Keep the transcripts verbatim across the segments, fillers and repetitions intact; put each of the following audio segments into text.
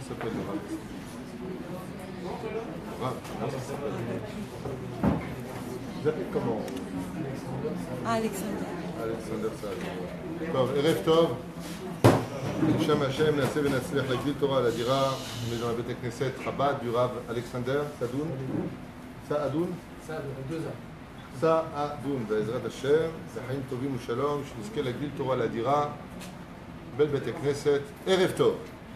s'appelle le Rav? Rav, comment ça s'appelle? Vous appelez comment? Alexander. Alexander Saad. Tov, Erev Tov. Shem Hashem, Nasseh Venatzliach Lagdil Torah Ladira. On est dans la Beth Knesset Chabad du Rav Alexander Sadoun. Saadoun. Saadoun. Be'ezrat Hashem. Chaim Tovim Ushalom. Shnizke Lagdil Torah Ladira. Belle Beth Knesset. Erev Tov.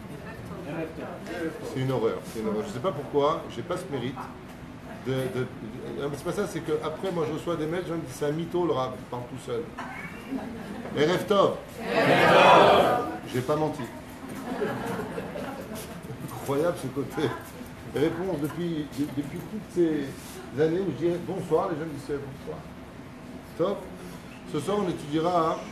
C'est une horreur. C'est une horreur. Je ne sais pas pourquoi. Je n'ai pas ce mérite. De, de, de, c'est pas ça, c'est qu'après, moi, je reçois des mails, je me dis, c'est un mytho, le Rav, il parle tout seul. Erev Tov. J'ai pas menti. Incroyable ce côté. Réponse depuis, de, depuis toutes ces années où je dis bonsoir, les gens me disent bonsoir. Top. Ce soir, on étudiera. Hein,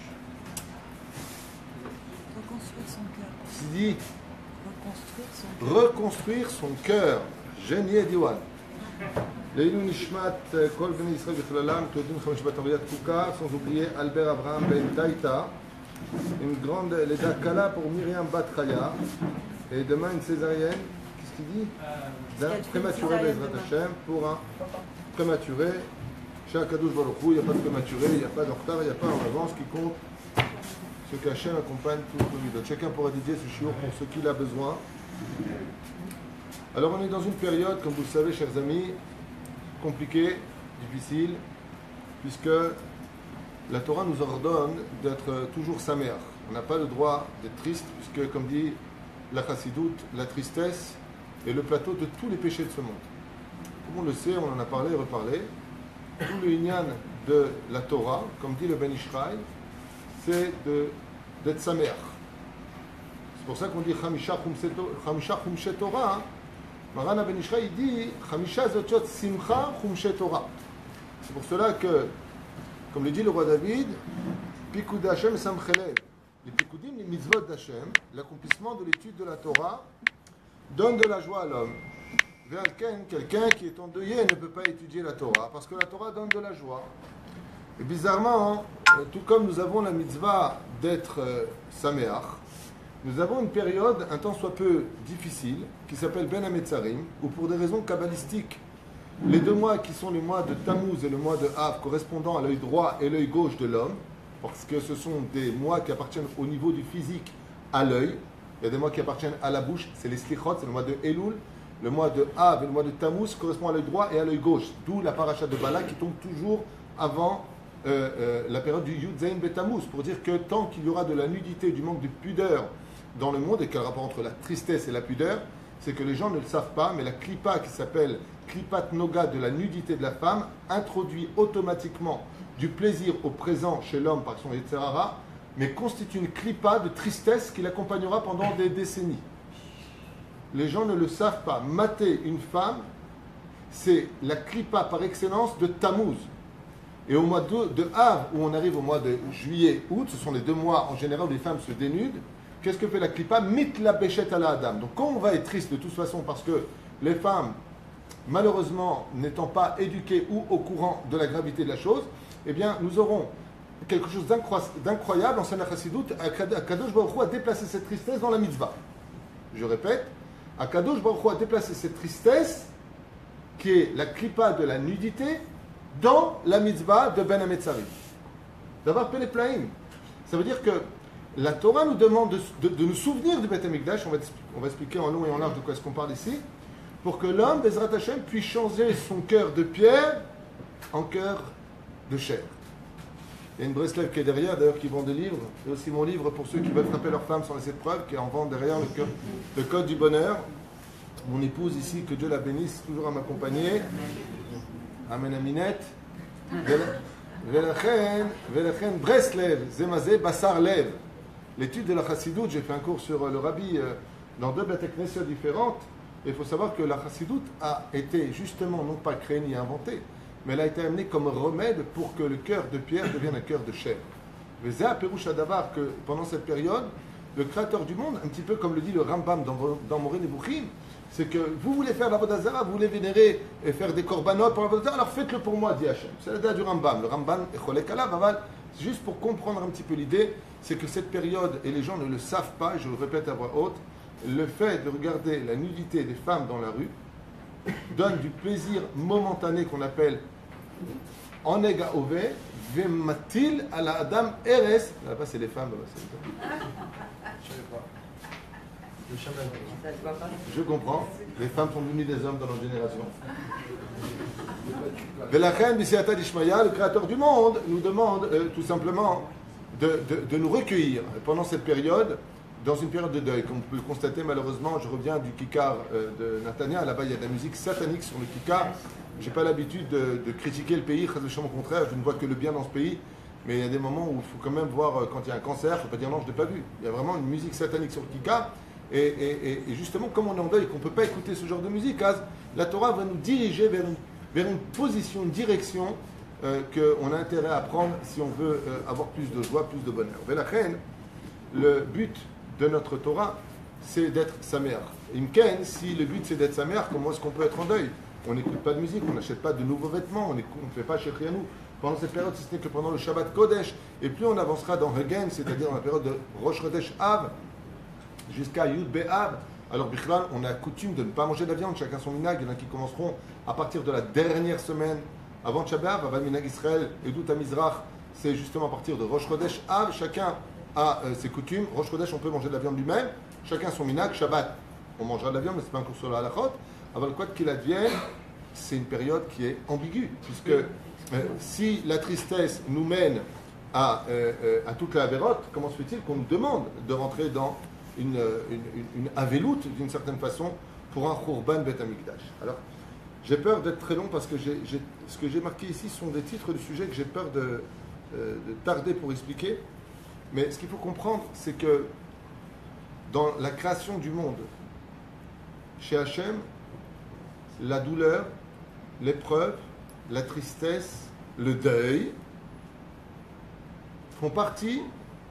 Reconstruire son cœur. Sidi. Reconstruire son cœur. Reconstruire son cœur. Génie Diwan. Leilou Nishmat, Kol Bnei Israël Bichlalam, Todin Chamish Batariyat Kouka, sans oublier Albert Abraham Ben Taïta, une grande Leda Kala pour Myriam Bat Chaya, et demain une césarienne, qu'est-ce qu'il dit d'un prématuré Bezrat Hashem, pour un prématuré, chez Akadosh Baruch Hu, il n'y a pas de prématuré, il n'y a pas de retard, il n'y a pas en avance, qui compte ce qu'Hachem accompagne tout le monde. Chacun pourra dédier ce shiur pour ce qu'il a besoin. Alors on est dans une période, comme vous le savez, chers amis, compliquée, difficile, puisque la Torah nous ordonne d'être toujours samer. On n'a pas le droit d'être triste, puisque, comme dit la Chassidoute, la tristesse est le plateau de tous les péchés de ce monde. Comme on le sait, on en a parlé et reparlé, tout le inyan de la Torah, comme dit le Ben Ishraï, c'est d'être samer. C'est pour ça qu'on dit Chamisha Chumshe Torah. Maran Ben Ishraï dit Chamisha Zotiot Simcha Chumshe Torah. C'est pour cela que, comme le dit le roi David, Pikud Hashem Samchelev, les Pikudim, les mitzvot d'Hashem, l'accomplissement de l'étude de la Torah, donne de la joie à l'homme. Quelqu'un qui est endeuillé ne peut pas étudier la Torah, parce que la Torah donne de la joie. Et bizarrement, tout comme nous avons la mitzvah d'être euh, Sameach, nous avons une période un tant soit peu difficile, qui s'appelle Ben Hametzarim, où pour des raisons kabbalistiques, les deux mois qui sont les mois de Tammuz et le mois de Av, correspondant à l'œil droit et l'œil gauche de l'homme, parce que ce sont des mois qui appartiennent au niveau du physique à l'œil, il y a des mois qui appartiennent à la bouche, c'est les Slichot, c'est le mois de Elul, le mois de Av et le mois de Tammuz correspondent à l'œil droit et à l'œil gauche, d'où la paracha de Bala qui tombe toujours avant euh, euh, la période du Yud Zayin Betammuz, pour dire que tant qu'il y aura de la nudité, du manque de pudeur dans le monde, et quel rapport entre la tristesse et la pudeur, c'est que les gens ne le savent pas, mais la klipa qui s'appelle klipat noga de la nudité de la femme introduit automatiquement du plaisir au présent chez l'homme par son Yetzer Hara, mais constitue une klipa de tristesse qui l'accompagnera pendant des décennies. Les gens ne le savent pas. Mater une femme, c'est la klipa par excellence de Tammuz. Et au mois de, de Av, où on arrive au mois de juillet, août, ce sont les deux mois en général où les femmes se dénudent. Qu'est-ce que fait la klipa? Mit la béchette à la Adam. Donc quand on va être triste de toute façon parce que les femmes, malheureusement, n'étant pas éduquées ou au courant de la gravité de la chose, eh bien nous aurons quelque chose d'incroyable en Sana Chassidoute. Akadosh Baruch Hu a déplacé cette tristesse dans la mitzvah. Je répète, Akadosh Baruch Hu a déplacé cette tristesse, qui est la klipa de la nudité, dans la mitzvah de Ben Hametzarim. D'avoir Pele Plaim. Ça veut dire que la Torah nous demande de, de, de nous souvenir du Beth Amikdash, on va, on va expliquer en long et en large de quoi est-ce qu'on parle ici, pour que l'homme, Bezrat Hashem, puisse changer son cœur de pierre en cœur de chair. Il y a une Breslev qui est derrière, d'ailleurs, qui vend des livres. Il y a aussi mon livre pour ceux qui veulent frapper leur femme sans laisser de preuve, qui est en vente derrière le, cœur, le Code du Bonheur. Mon épouse ici, que Dieu la bénisse, toujours à m'accompagner. Amen Aminette. Velachen, Velachen, Breslev, Zemazé, Bassar Lev. L'étude de la Chassidoute, j'ai fait un cours sur le Rabbi euh, dans deux Beth Knesset différentes. Et il faut savoir que la Chassidoute a été justement non pas créée ni inventée, mais elle a été amenée comme remède pour que le cœur de pierre devienne un cœur de chair. Mais à Perouche Adavar que pendant cette période, le créateur du monde, un petit peu comme le dit le Rambam dans, dans Moré Nebuchim, c'est que vous voulez faire la Vodazara, vous voulez vénérer et faire des korbanot pour la Vodazara, alors faites-le pour moi, dit Hachem. C'est la date du Rambam. Le Rambam est cholek alav, aval. Juste pour comprendre un petit peu l'idée, c'est que cette période, et les gens ne le savent pas, et je le répète à voix haute, le fait de regarder la nudité des femmes dans la rue donne du plaisir momentané qu'on appelle Onega Ove, Vematil à la Adam Eres. Là-bas, c'est les femmes. Là-bas, c'est les femmes. Je sais pas. Le chaman. Je comprends. Les femmes sont l'uni des hommes dans notre génération. Velachen Bisiata Dishmaya, le créateur du monde, nous demande euh, tout simplement de, de, de nous recueillir pendant cette période, dans une période de deuil. Comme vous pouvez le constater, malheureusement, je reviens du Kikar euh, de Natania. Là-bas, il y a de la musique satanique sur le Kikar. Je n'ai pas l'habitude de, de critiquer le pays. Au contraire, je ne vois que le bien dans ce pays. Mais il y a des moments où il faut quand même voir, euh, quand il y a un cancer, il ne faut pas dire non, je ne l'ai pas vu. Il y a vraiment une musique satanique sur le Kikar. Et, et, et justement, comme on est en deuil et qu'on ne peut pas écouter ce genre de musique, la Torah va nous diriger vers une, vers une position, une direction euh, qu'on a intérêt à prendre si on veut euh, avoir plus de joie, plus de bonheur. Velachen, le but de notre Torah, c'est d'être sa mère. Imken, si le but c'est d'être sa mère, comment est-ce qu'on peut être en deuil? On n'écoute pas de musique, on n'achète pas de nouveaux vêtements, on ne fait pas chez Rianou pendant cette période, si ce n'est que pendant le Shabbat Kodesh. Et plus on avancera dans Hegen, c'est-à-dire dans la période de Rosh Chodesh Av, jusqu'à Yud Be'av, alors Bichlal, on a coutume de ne pas manger de la viande, chacun son minag. Il y en a qui commenceront à partir de la dernière semaine avant Shabbat, avant minag Israël, et d'où à Mizrach, c'est justement à partir de Rosh Chodesh Av, chacun a euh, ses coutumes. Rosh Chodesh, on peut manger de la viande lui-même, chacun son minag. Shabbat, on mangera de la viande, mais ce n'est pas un cours sur la halachot. Avant quoi qu'il advienne, c'est une période qui est ambiguë, puisque euh, si la tristesse nous mène à, euh, euh, à toute la avérote, comment se fait-il qu'on nous demande de rentrer dans une, une, une, une avéloute, d'une certaine façon, pour un Khurban Bet Amikdash? Alors, j'ai peur d'être très long parce que j'ai, j'ai, ce que j'ai marqué ici sont des titres de sujets que j'ai peur de, euh, de tarder pour expliquer. Mais ce qu'il faut comprendre, c'est que dans la création du monde, chez Hachem, la douleur, l'épreuve, la tristesse, le deuil font partie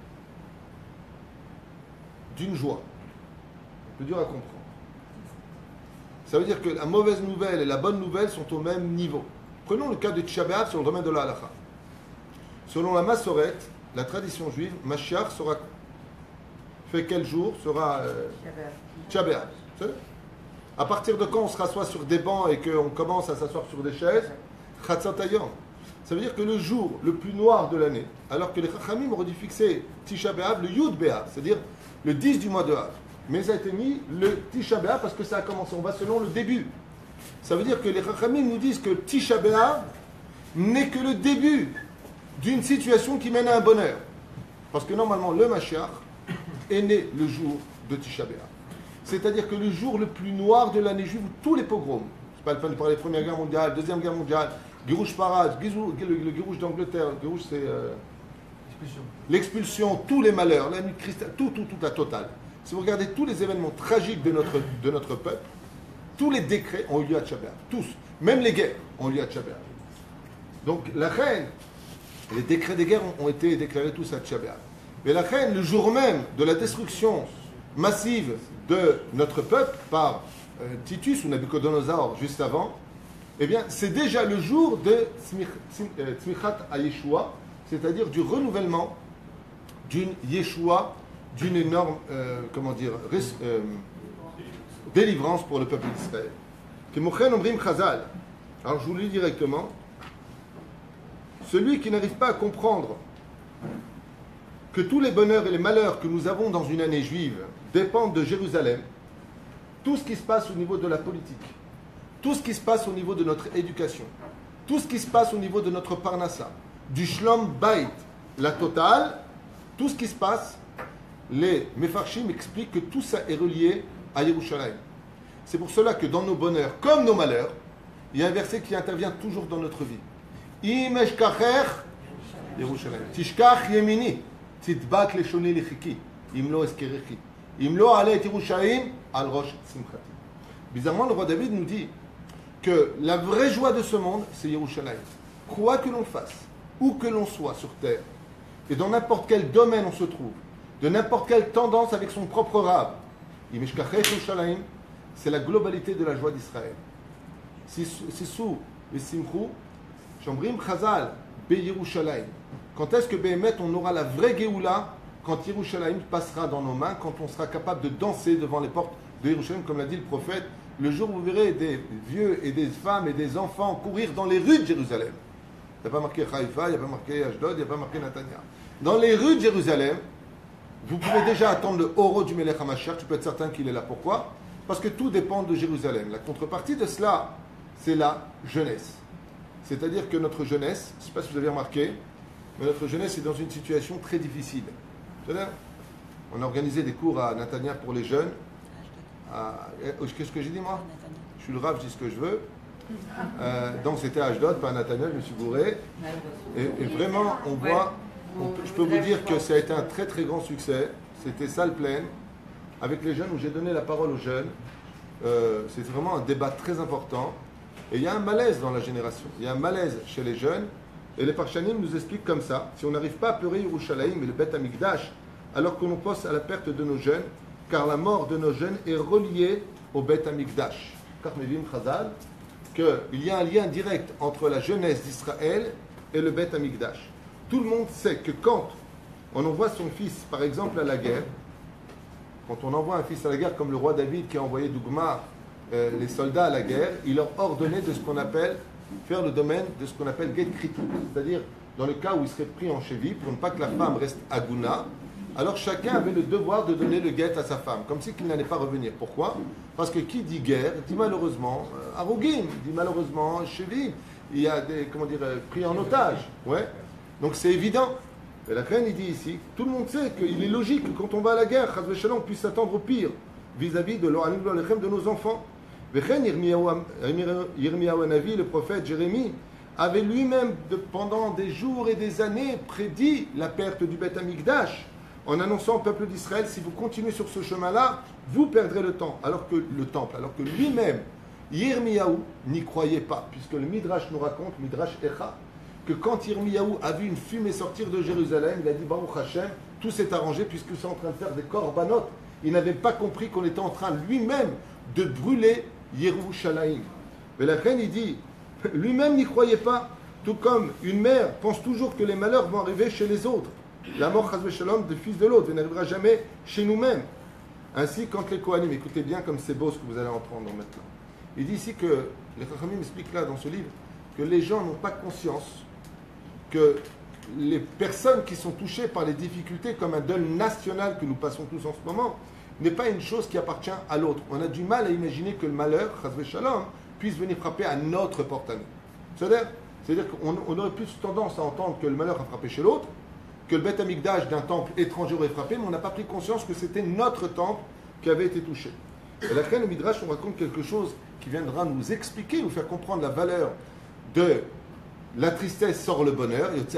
d'une joie. C'est dur à comprendre. Ça veut dire que la mauvaise nouvelle et la bonne nouvelle sont au même niveau. Prenons le cas de Tisha B'Av sur le domaine de la halakha. Selon la Massoret, la tradition juive, Mashiach sera fait quel jour? Sera euh, Tisha B'Av. À partir de quand on se rassoit sur des bancs et qu'on commence à s'asseoir sur des chaises? Chatzot Hayom. Ça veut dire que le jour le plus noir de l'année, alors que les Chachamim auraient dû fixer Tisha B'Av, le Yud B'Av, c'est-à-dire le dix du mois de Av. Mais ça a été mis le Tisha B'Av parce que ça a commencé. On va selon le début. Ça veut dire que les Chachamim nous disent que Tisha B'Av n'est que le début d'une situation qui mène à un bonheur. Parce que normalement, le Mashiach est né le jour de Tisha B'Av. C'est-à-dire que le jour le plus noir de l'année juive, où tous les pogroms, c'est pas le fin de parler de la Première Guerre mondiale, Deuxième Guerre mondiale, Girouche Parade, le Girouche d'Angleterre, le Girouche c'est euh, l'expulsion. l'expulsion, tous les malheurs, la nuit de cristal, tout, tout, tout, la totale. Si vous regardez tous les événements tragiques de notre, de notre peuple, tous les décrets ont eu lieu à Tisha B'Av. Tous. Même les guerres ont eu lieu à Tisha B'Av. Donc la reine, les décrets des guerres ont, ont été déclarés tous à Tisha B'Av. Mais la reine, le jour même de la destruction massive de notre peuple par euh, Titus ou Nabucodonosor juste avant, eh bien, c'est déjà le jour de Tzmichat HaYeshua, c'est-à-dire du renouvellement d'une Yeshua, d'une énorme, euh, comment dire, res, euh, délivrance pour le peuple d'Israël. Alors, je vous le lis directement. Celui qui n'arrive pas à comprendre que tous les bonheurs et les malheurs que nous avons dans une année juive dépendent de Jérusalem, tout ce qui se passe au niveau de la politique, tout ce qui se passe au niveau de notre éducation, tout ce qui se passe au niveau de notre parnassa, du shlom bayit, la totale, tout ce qui se passe, les Mefarshim expliquent que tout ça est relié à Yerushalayim. C'est pour cela que dans nos bonheurs, comme nos malheurs, il y a un verset qui intervient toujours dans notre vie. Im eshkacher Yerushalayim. Tishkach yemini, titbak leshoni lichiki, im lo eskerechi. Im lo alet Yerushalayim al rosh simchati. Bizarrement, le roi David nous dit que la vraie joie de ce monde, c'est Yerushalayim. Quoi que l'on fasse, où que l'on soit sur terre, et dans n'importe quel domaine on se trouve, de n'importe quelle tendance avec son propre rab, im eshkacher Yerushalayim, c'est la globalité de la joie d'Israël. Sissou et Simchou, Shomrim Chazal, Be Yerushalayim. Quand est-ce que Behemet on aura la vraie Géoula? quand Yerushalayim passera dans nos mains, quand on sera capable de danser devant les portes de Yerushalayim, comme l'a dit le prophète, le jour où vous verrez des vieux et des femmes et des enfants courir dans les rues de Jérusalem. Il n'y a pas marqué Haïfa, il n'y a pas marqué Ashdod, il n'y a pas marqué Netanya. Dans les rues de Jérusalem, vous pouvez déjà attendre le Horo du Melech HaMashiach, tu peux être certain qu'il est là. Pourquoi? Parce que tout dépend de Jérusalem. La contrepartie de cela, c'est la jeunesse. C'est-à-dire que notre jeunesse, je ne sais pas si vous avez remarqué, mais notre jeunesse est dans une situation très difficile. C'est-à-dire, on a organisé des cours à Netanya pour les jeunes. À, qu'est-ce que j'ai dit moi? Je suis le rave, je dis ce que je veux. Euh, donc c'était à Ashdod, pas à Netanya, je me suis bourré. Et, et vraiment, on voit, on, je peux vous dire que ça a été un très très grand succès. C'était salle pleine, avec les jeunes, où j'ai donné la parole aux jeunes. Euh, C'était vraiment un débat très important. Et il y a un malaise dans la génération. Il y a un malaise chez les jeunes. Et les Parshanim nous expliquent comme ça. Si on n'arrive pas à pleurer Yerushalayim et le Bet Amikdash, alors qu'on pense à la perte de nos jeunes, car la mort de nos jeunes est reliée au Bet Amikdash. Car Mevim Chazal, qu'il y a un lien direct entre la jeunesse d'Israël et le Bet Amikdash. Tout le monde sait que quand on envoie son fils, par exemple, à la guerre, quand on envoie un fils à la guerre, comme le roi David qui a envoyé Dougma, euh, les soldats à la guerre, il leur ordonnait de ce qu'on appelle, faire le domaine de ce qu'on appelle get kritik, c'est-à-dire dans le cas où il serait pris en cheville, pour ne pas que la femme reste aguna, alors chacun avait le devoir de donner le guet à sa femme, comme si qu'il n'allait pas revenir. Pourquoi? Parce que qui dit guerre, dit malheureusement euh, arogim, dit malheureusement cheville, il y a des, comment dire, euh, pris en otage. Ouais. Donc c'est évident. Et la reine, il dit ici, tout le monde sait qu'il est logique que quand on va à la guerre, Chaz v'Shalom, on puisse s'attendre au pire vis-à-vis de l'Ohanim Lechem de nos enfants. Vechen Yirmiyahu Hanavi, le prophète Jérémie, avait lui-même, de, pendant des jours et des années, prédit la perte du Beth Amikdash, en annonçant au peuple d'Israël, si vous continuez sur ce chemin-là, vous perdrez le temps. Alors que le temple, alors que lui-même, Yirmiyahu, n'y croyait pas, puisque le Midrash nous raconte, Midrash Echa, que quand Yirmiyahu a vu une fumée sortir de Jérusalem, il a dit Baruch Hashem, tout s'est arrangé puisque c'est en train de faire des korbanot. Il n'avait pas compris qu'on était en train lui-même de brûler Yerushalayim. Mais la reine, il dit, lui-même n'y croyait pas, tout comme une mère pense toujours que les malheurs vont arriver chez les autres. La mort, chas v'shalom, de fils de l'autre, n'arrivera jamais chez nous-mêmes. Ainsi, quand les Kohanim, écoutez bien comme c'est beau ce que vous allez entendre maintenant. Il dit ici que, les Chachamim expliquent là dans ce livre, que les gens n'ont pas conscience que les personnes qui sont touchées par les difficultés, comme un deuil national que nous passons tous en ce moment, n'est pas une chose qui appartient à l'autre. On a du mal à imaginer que le malheur, chas v'shalom, puisse venir frapper à notre porte à nous. C'est-à-dire, c'est-à-dire qu'on on aurait plus tendance à entendre que le malheur a frappé chez l'autre, que le Beth Amikdash d'un temple étranger aurait frappé, mais on n'a pas pris conscience que c'était notre temple qui avait été touché. Et la reine Midrash, on raconte quelque chose qui viendra nous expliquer, nous faire comprendre la valeur de la tristesse sort le bonheur. Il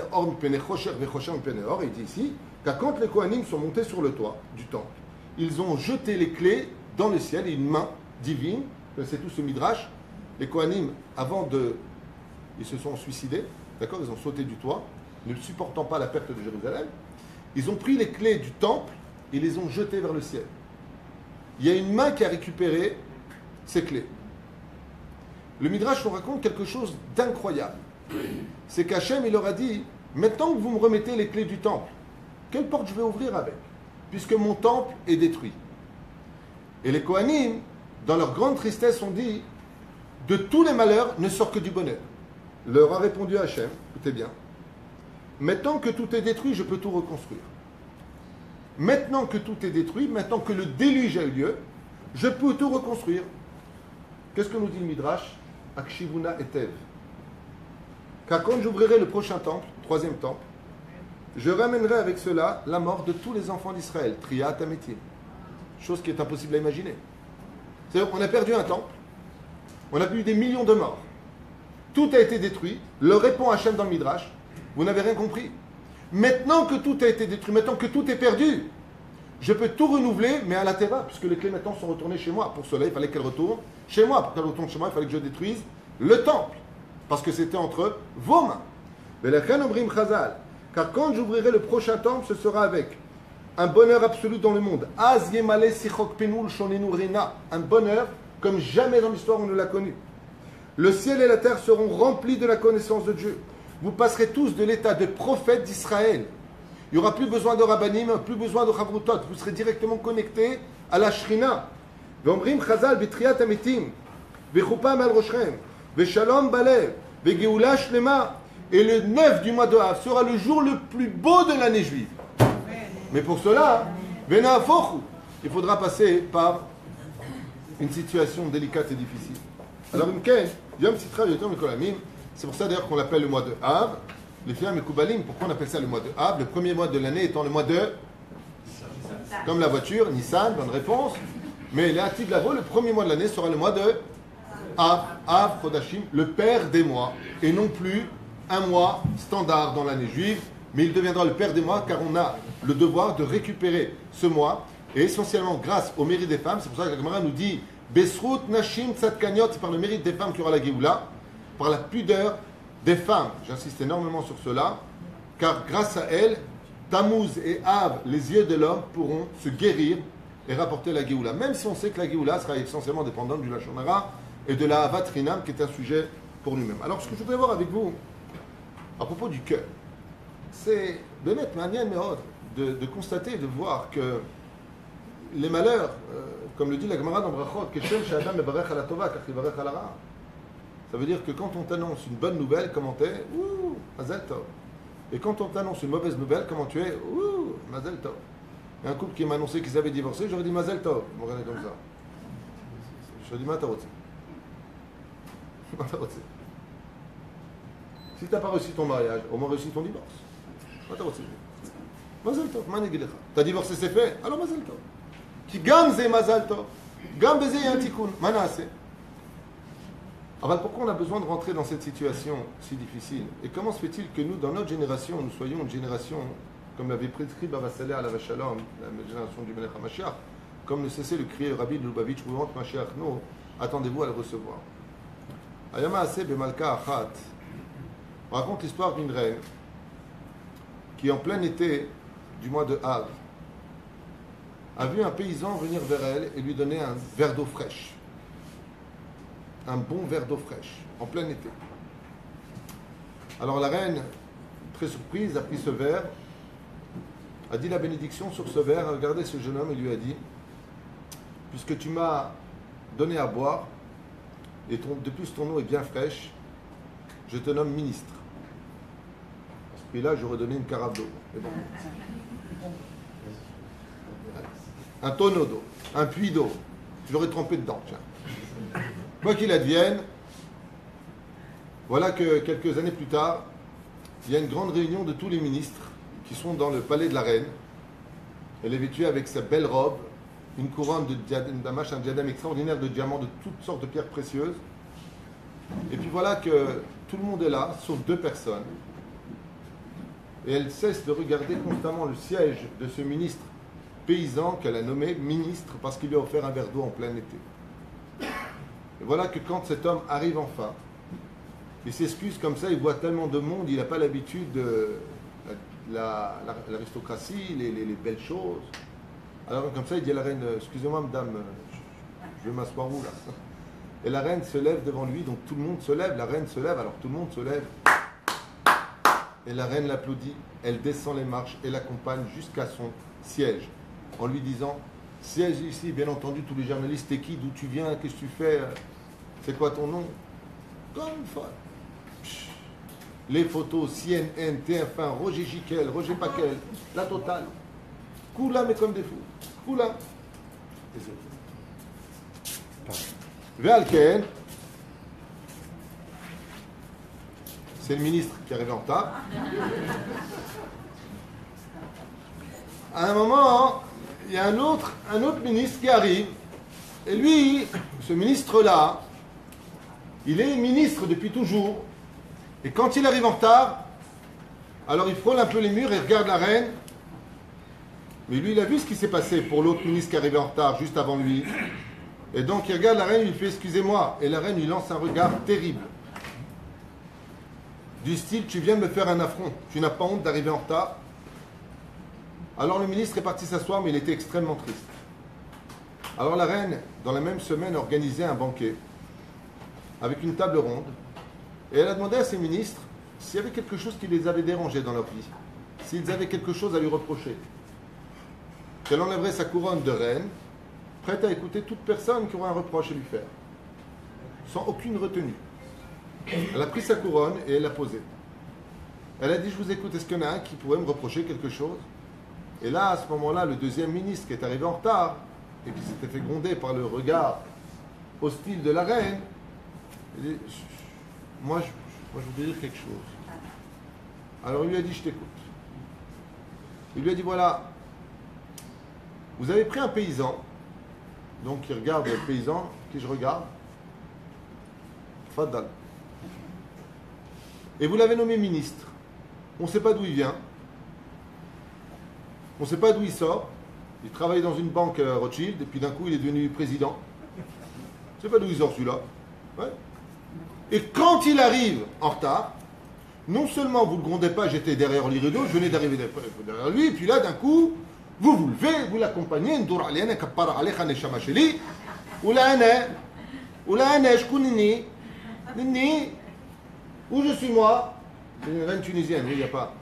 dit ici qu'à quand les Kohanim sont montés sur le toit du temple, ils ont jeté les clés dans le ciel et une main divine, c'est tout ce Midrash. Les Kohanim, avant de... Ils se sont suicidés, d'accord? Ils ont sauté du toit, ne supportant pas la perte de Jérusalem. Ils ont pris les clés du temple et les ont jetées vers le ciel. Il y a une main qui a récupéré ces clés. Le Midrash nous raconte quelque chose d'incroyable. C'est qu'Hachem, il leur a dit, maintenant que vous me remettez les clés du temple, quelle porte je vais ouvrir avec? Puisque mon temple est détruit. Et les Kohanim, dans leur grande tristesse, ont dit, de tous les malheurs ne sort que du bonheur. Leur a répondu Hachem, écoutez bien, maintenant que tout est détruit, je peux tout reconstruire. Maintenant que tout est détruit, maintenant que le déluge a eu lieu, je peux tout reconstruire. Qu'est-ce que nous dit le Midrash? Akshivuna etev. Car quand j'ouvrirai le prochain temple, troisième temple, je ramènerai avec cela la mort de tous les enfants d'Israël. Triat Ametim. Chose qui est impossible à imaginer. C'est-à-dire qu'on a perdu un temple, on a eu des millions de morts. Tout a été détruit. Le répond Hachem dans le Midrash. Vous n'avez rien compris. Maintenant que tout a été détruit, maintenant que tout est perdu, je peux tout renouveler, mais à la terra, puisque les clés maintenant sont retournées chez moi. Pour cela, il fallait qu'elles retournent chez moi. Pour qu'elles retournent chez moi, il fallait que je détruise le temple. Parce que c'était entre vos mains. Car quand j'ouvrirai le prochain temple, ce sera avec un bonheur absolu dans le monde. Un bonheur comme jamais dans l'histoire on ne l'a connu. Le ciel et la terre seront remplis de la connaissance de Dieu. Vous passerez tous de l'état de prophète d'Israël Il n'y aura plus besoin de rabbanim, plus besoin de chavrutot. Vous serez directement connecté à la shrina. Ve'omrim chazal b'triat ametim, ve'chupa mal roshrem, ve'shalom balev, ve'geula shlema. Et le neuf du mois de Av sera le jour le plus beau de l'année juive. Mais pour cela, ve'na'afochu, il faudra passer par une situation délicate et difficile. Alors, Yom Sitra Yotom Kolamim, c'est pour ça d'ailleurs qu'on l'appelle le mois de Av. Les filles et Koubalim, pourquoi on appelle ça le mois de Av? Le premier mois de l'année étant le mois de, comme la voiture, Nissan, bonne réponse. Mais les Ativ Lavo, le premier mois de l'année sera le mois de Av, Av Chodashim, le père des mois, et non plus un mois standard dans l'année juive, mais il deviendra le père des mois car on a le devoir de récupérer ce mois, et essentiellement grâce au mérite des femmes. C'est pour ça que la Gemara nous dit Besrut Nashim Tzadkaniot, c'est par le mérite des femmes qu'il y aura la Géoula, par la pudeur des femmes. J'insiste énormément sur cela, car grâce à elles, Tammuz et Av, les yeux de l'homme, pourront se guérir et rapporter la Géoula. Même si on sait que la Géoula sera essentiellement dépendante du Lashon Hara et de la Avat Rinam, qui est un sujet pour lui-même. Alors, ce que je voudrais voir avec vous, à propos du cœur, c'est de mettre manière de, de constater, de voir que les malheurs, euh, comme le dit la Gemara dans Brachot, Keshem Shadam Mevarech ala Tova, Kach Yivarech ala Ra. Ça veut dire que quand on t'annonce une bonne nouvelle, comment t'es? Ouh, Mazel Tov. Et quand on t'annonce une mauvaise nouvelle, comment tu es? Ouh, Mazel Tov. Il y a un couple qui m'a annoncé qu'ils avaient divorcé, j'aurais dit Mazel Tov. Ils m'ont regardé comme ça. Je lui ai dit Matarotzi. Matarotzi. Si tu n'as pas réussi ton mariage, au moins réussi ton divorce. Matarotzi. Mazel Tov, Manegelecha. Tu as divorcé, c'est fait, alors Mazel Tov. Qui gam ze Mazel Tov. Gam beze yantikun. Manaase. Alors pourquoi on a besoin de rentrer dans cette situation si difficile? Et comment se fait-il que nous, dans notre génération, nous soyons une génération, comme l'avait prescrit Baba Saleh à la Vachalom, la génération du Melech HaMashiach, comme le cessait le crier Rabbi Lubavitch, Mouvant Mashiach, nous, attendez-vous à le recevoir. Ayama Ase Bemalka Achat raconte l'histoire d'une reine qui, en plein été du mois de Av, a vu un paysan venir vers elle et lui donner un verre d'eau fraîche. Un bon verre d'eau fraîche, en plein été. Alors la reine, très surprise, a pris ce verre, a dit la bénédiction sur ce verre, a regardé ce jeune homme et lui a dit, puisque tu m'as donné à boire, et ton, de plus ton eau est bien fraîche, je te nomme ministre. À ce prix-là, j'aurais donné une carafe d'eau. Mais bon. Un tonneau d'eau, un puits d'eau, je l'aurais trempé dedans, tiens. Quoi qu'il advienne, voilà que quelques années plus tard, il y a une grande réunion de tous les ministres qui sont dans le palais de la reine. Elle est vêtue avec sa belle robe, une couronne de diadème, un diadème extraordinaire de diamants, de toutes sortes de pierres précieuses. Et puis voilà que tout le monde est là, sauf deux personnes. Et elle cesse de regarder constamment le siège de ce ministre paysan qu'elle a nommé ministre parce qu'il lui a offert un verre d'eau en plein été. Et voilà que quand cet homme arrive enfin, il s'excuse comme ça, il voit tellement de monde, il n'a pas l'habitude de la, la, l'aristocratie, les, les, les belles choses. Alors comme ça, il dit à la reine, excusez-moi madame, je, je vais m'asseoir où là? Et la reine se lève devant lui, donc tout le monde se lève, la reine se lève, alors tout le monde se lève. Et la reine l'applaudit, elle descend les marches et l'accompagne jusqu'à son siège, en lui disant, siège ici, bien entendu, tous les journalistes, t'es qui, d'où tu viens, qu'est-ce que tu fais, c'est quoi ton nom? Comme une folle. Les photos, C N N, T F un, Roger Giquel, Roger Paquel, la totale. Koula, mais comme des fous. Koula. Ve'alken, c'est le ministre qui arrive en retard. À un moment, il y a un autre, un autre ministre qui arrive. Et lui, ce ministre-là, il est ministre depuis toujours. Et quand il arrive en retard, alors il frôle un peu les murs et regarde la reine. Mais lui, il a vu ce qui s'est passé pour l'autre ministre qui arrivait en retard juste avant lui. Et donc il regarde la reine, il lui fait excusez-moi. Et la reine lui lance un regard terrible. Du style, tu viens de me faire un affront. Tu n'as pas honte d'arriver en retard. Alors le ministre est parti s'asseoir, mais il était extrêmement triste. Alors la reine, dans la même semaine, organisait un banquet avec une table ronde. Et elle a demandé à ses ministres s'il y avait quelque chose qui les avait dérangés dans leur vie. s'ils avaient quelque chose à lui reprocher, qu'elle enlèverait sa couronne de reine, prête à écouter toute personne qui aurait un reproche à lui faire, sans aucune retenue. Elle a pris sa couronne et elle l'a posée. Elle a dit, je vous écoute, est-ce qu'il y en a un qui pourrait me reprocher quelque chose? Et là, à ce moment-là, le deuxième ministre qui est arrivé en retard et qui s'était fait gronder par le regard hostile de la reine, il dit, moi, je, moi, je voudrais dire quelque chose. Alors il lui a dit, je t'écoute. Il lui a dit, voilà, vous avez pris un paysan, donc il regarde le paysan, qui je regarde, Faddal. Et vous l'avez nommé ministre. On ne sait pas d'où il vient. On ne sait pas d'où il sort. Il travaille dans une banque euh, Rothschild, et puis d'un coup, il est devenu président. On ne sait pas d'où il sort celui-là. Ouais. Et quand il arrive en retard, non seulement vous ne le grondez pas, j'étais derrière les rideaux, je venais d'arriver derrière lui, et puis là, d'un coup, vous vous levez, vous l'accompagnez, ndour alayna kappara alayka neshama sheli, ou la ana, ou la ana, je connais, Nini, où je suis moi? C'est une reine tunisienne, il n'y a pas.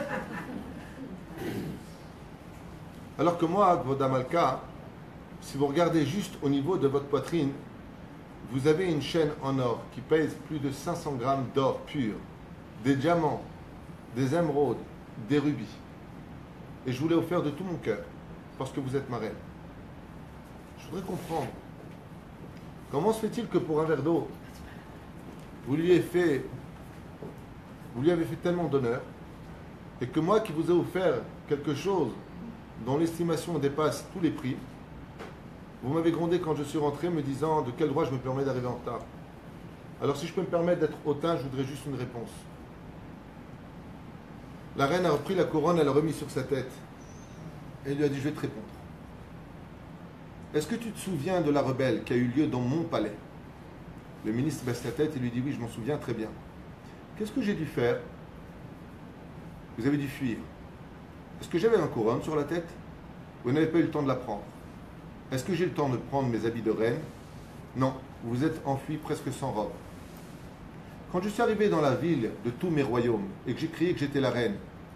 Alors que moi, Gvoda Malka, si vous regardez juste au niveau de votre poitrine, vous avez une chaîne en or qui pèse plus de cinq cents grammes d'or pur, des diamants, des émeraudes, des rubis. Et je vous l'ai offert de tout mon cœur, parce que vous êtes ma reine. Je voudrais comprendre, comment se fait-il que pour un verre d'eau, vous lui avez fait, vous lui avez fait tellement d'honneur, et que moi qui vous ai offert quelque chose dont l'estimation dépasse tous les prix, vous m'avez grondé quand je suis rentré me disant de quel droit je me permets d'arriver en retard. Alors si je peux me permettre d'être hautain, je voudrais juste une réponse. La reine a repris la couronne, elle l'a remis sur sa tête. Et elle lui a dit, je vais te répondre. Est-ce que tu te souviens de la rebelle qui a eu lieu dans mon palais? Le ministre baisse la tête et lui dit, oui, je m'en souviens très bien. Qu'est-ce que j'ai dû faire? Vous avez dû fuir. Est-ce que j'avais un couronne sur la tête? Vous n'avez pas eu le temps de la prendre. Est-ce que j'ai eu le temps de prendre mes habits de reine? Non, vous vous êtes enfui presque sans robe. Quand je suis arrivé dans la ville de tous mes royaumes et que j'ai crié que j'étais la reine,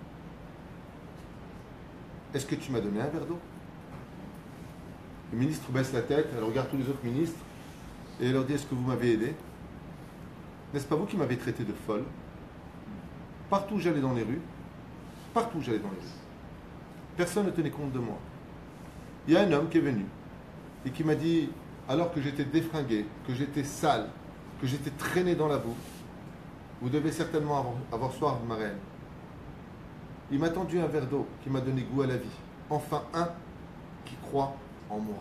est-ce que tu m'as donné un verre d'eau? Le ministre baisse la tête, elle regarde tous les autres ministres et elle leur dit, est-ce que vous m'avez aidé? N'est-ce pas vous qui m'avez traité de folle? Partout où j'allais dans les rues, partout où j'allais dans les rues, personne ne tenait compte de moi. Il y a un homme qui est venu et qui m'a dit, alors que j'étais défringué, que j'étais sale, que j'étais traîné dans la boue, vous devez certainement avoir, avoir soif, ma reine. Il m'a tendu un verre d'eau qui m'a donné goût à la vie. Enfin un qui croit en moi.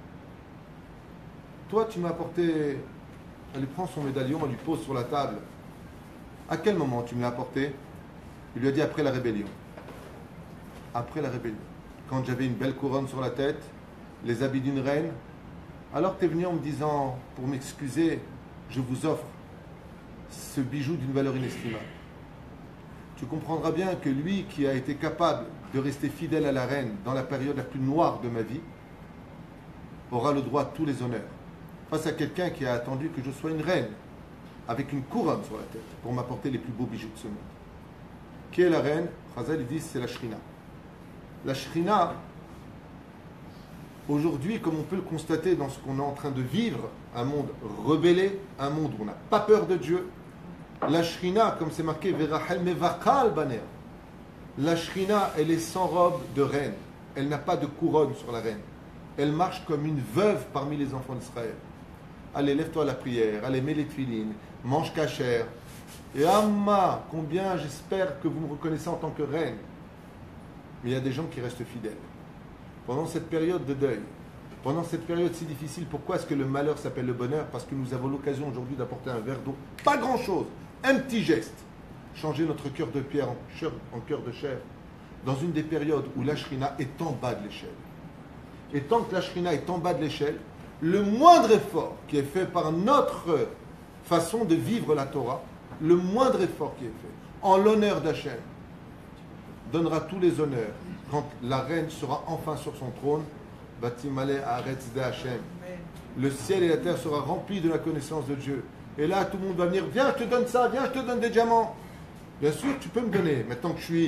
Toi, tu m'as apporté... Elle lui prend son médaillon, elle lui pose sur la table. À quel moment tu me l'as apporté? Il lui a dit après la rébellion. Après la rébellion. Quand j'avais une belle couronne sur la tête, les habits d'une reine, alors tu es venu en me disant, pour m'excuser, je vous offre ce bijou d'une valeur inestimable. Tu comprendras bien que lui qui a été capable de rester fidèle à la reine dans la période la plus noire de ma vie, aura le droit de tous les honneurs. Face à quelqu'un qui a attendu que je sois une reine, avec une couronne sur la tête, pour m'apporter les plus beaux bijoux de ce monde. Qui est la reine? Chazal, ils disent, c'est la Shrina. La Shrina, aujourd'hui, comme on peut le constater dans ce qu'on est en train de vivre, un monde rebellé, un monde où on n'a pas peur de Dieu, la Shrina, comme c'est marqué, Verachel mevakal baner. La Shrina, elle est sans robe de reine. Elle n'a pas de couronne sur la reine. Elle marche comme une veuve parmi les enfants d'Israël. Allez, lève-toi à la prière, allez, mets les tefilines, mange cachère. Et Amma, combien j'espère que vous me reconnaissez en tant que reine. Mais il y a des gens qui restent fidèles. Pendant cette période de deuil, pendant cette période si difficile, pourquoi est-ce que le malheur s'appelle le bonheur? Parce que nous avons l'occasion aujourd'hui d'apporter un verre d'eau. Pas grand-chose, un petit geste. Changer notre cœur de pierre en cœur, en cœur de chair. Dans une des périodes où la Shrina est en bas de l'échelle. Et tant que la Shrina est en bas de l'échelle, le moindre effort qui est fait par notre façon de vivre la Torah, le moindre effort qui est fait en l'honneur d'Hachem, donnera tous les honneurs quand la reine sera enfin sur son trône. Batimale Haaretz de Hachem. Le ciel et la terre sera remplis de la connaissance de Dieu. Et là, tout le monde va venir, viens, je te donne ça, viens, je te donne des diamants. Bien sûr, tu peux me donner. Maintenant que je suis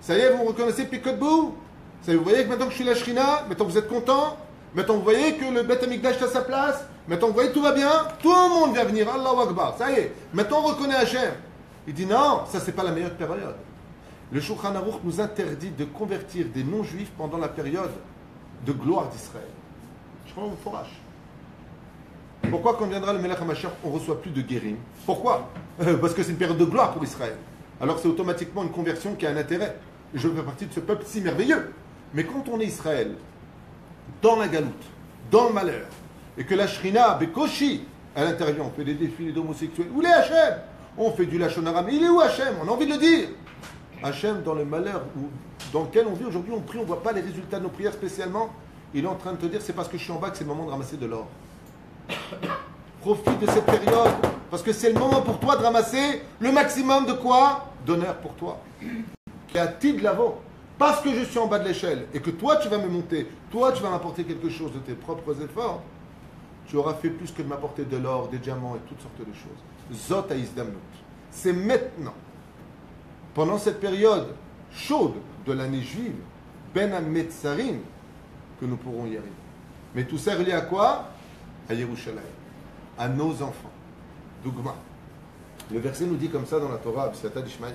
Ça y est, vous me reconnaissez Pikotbou? Ça y est, vous voyez que maintenant que je suis la Shrina, maintenant vous êtes content, maintenant vous voyez que le Beth Amikdash est à sa place, maintenant vous voyez tout va bien, tout le monde vient venir, Allahu Akbar, ça y est, maintenant on reconnaît Hachem. Il dit non, ça c'est pas la meilleure période. Le Shulchan Aruch nous interdit de convertir des non-juifs pendant la période de gloire d'Israël. Je prends mon forage. Pourquoi quand viendra le Melech HaMashiach, on ne reçoit plus de guérim? Pourquoi? Parce que c'est une période de gloire pour Israël. Alors c'est automatiquement une conversion qui a un intérêt. Je fais partie de ce peuple si merveilleux. Mais quand on est Israël, dans la galoute, dans le malheur, et que la Shrina, Bekoshi, à l'intérieur, on fait des défilés d'homosexuels, où est Hachem? On fait du Lachon Aram, il est où Hachem? On a envie de le dire. Hachem, dans le malheur où, dans lequel on vit aujourd'hui, on prie, on ne voit pas les résultats de nos prières spécialement. Il est en train de te dire, c'est parce que je suis en bas que c'est le moment de ramasser de l'or. Profite de cette période, parce que c'est le moment pour toi de ramasser le maximum de quoi? D'honneur pour toi. Qui a de l'avant. Parce que je suis en bas de l'échelle et que toi tu vas me monter, toi tu vas m'apporter quelque chose de tes propres efforts, tu auras fait plus que de m'apporter de l'or, des diamants et toutes sortes de choses. Zot haïs damnut. C'est maintenant, pendant cette période chaude de l'année juive, Ben Hametzarim, que nous pourrons y arriver. Mais tout ça relié à quoi? À Yerushalayim, à nos enfants. Dougma. Le verset nous dit comme ça dans la Torah, B'siyata d'Ishmael.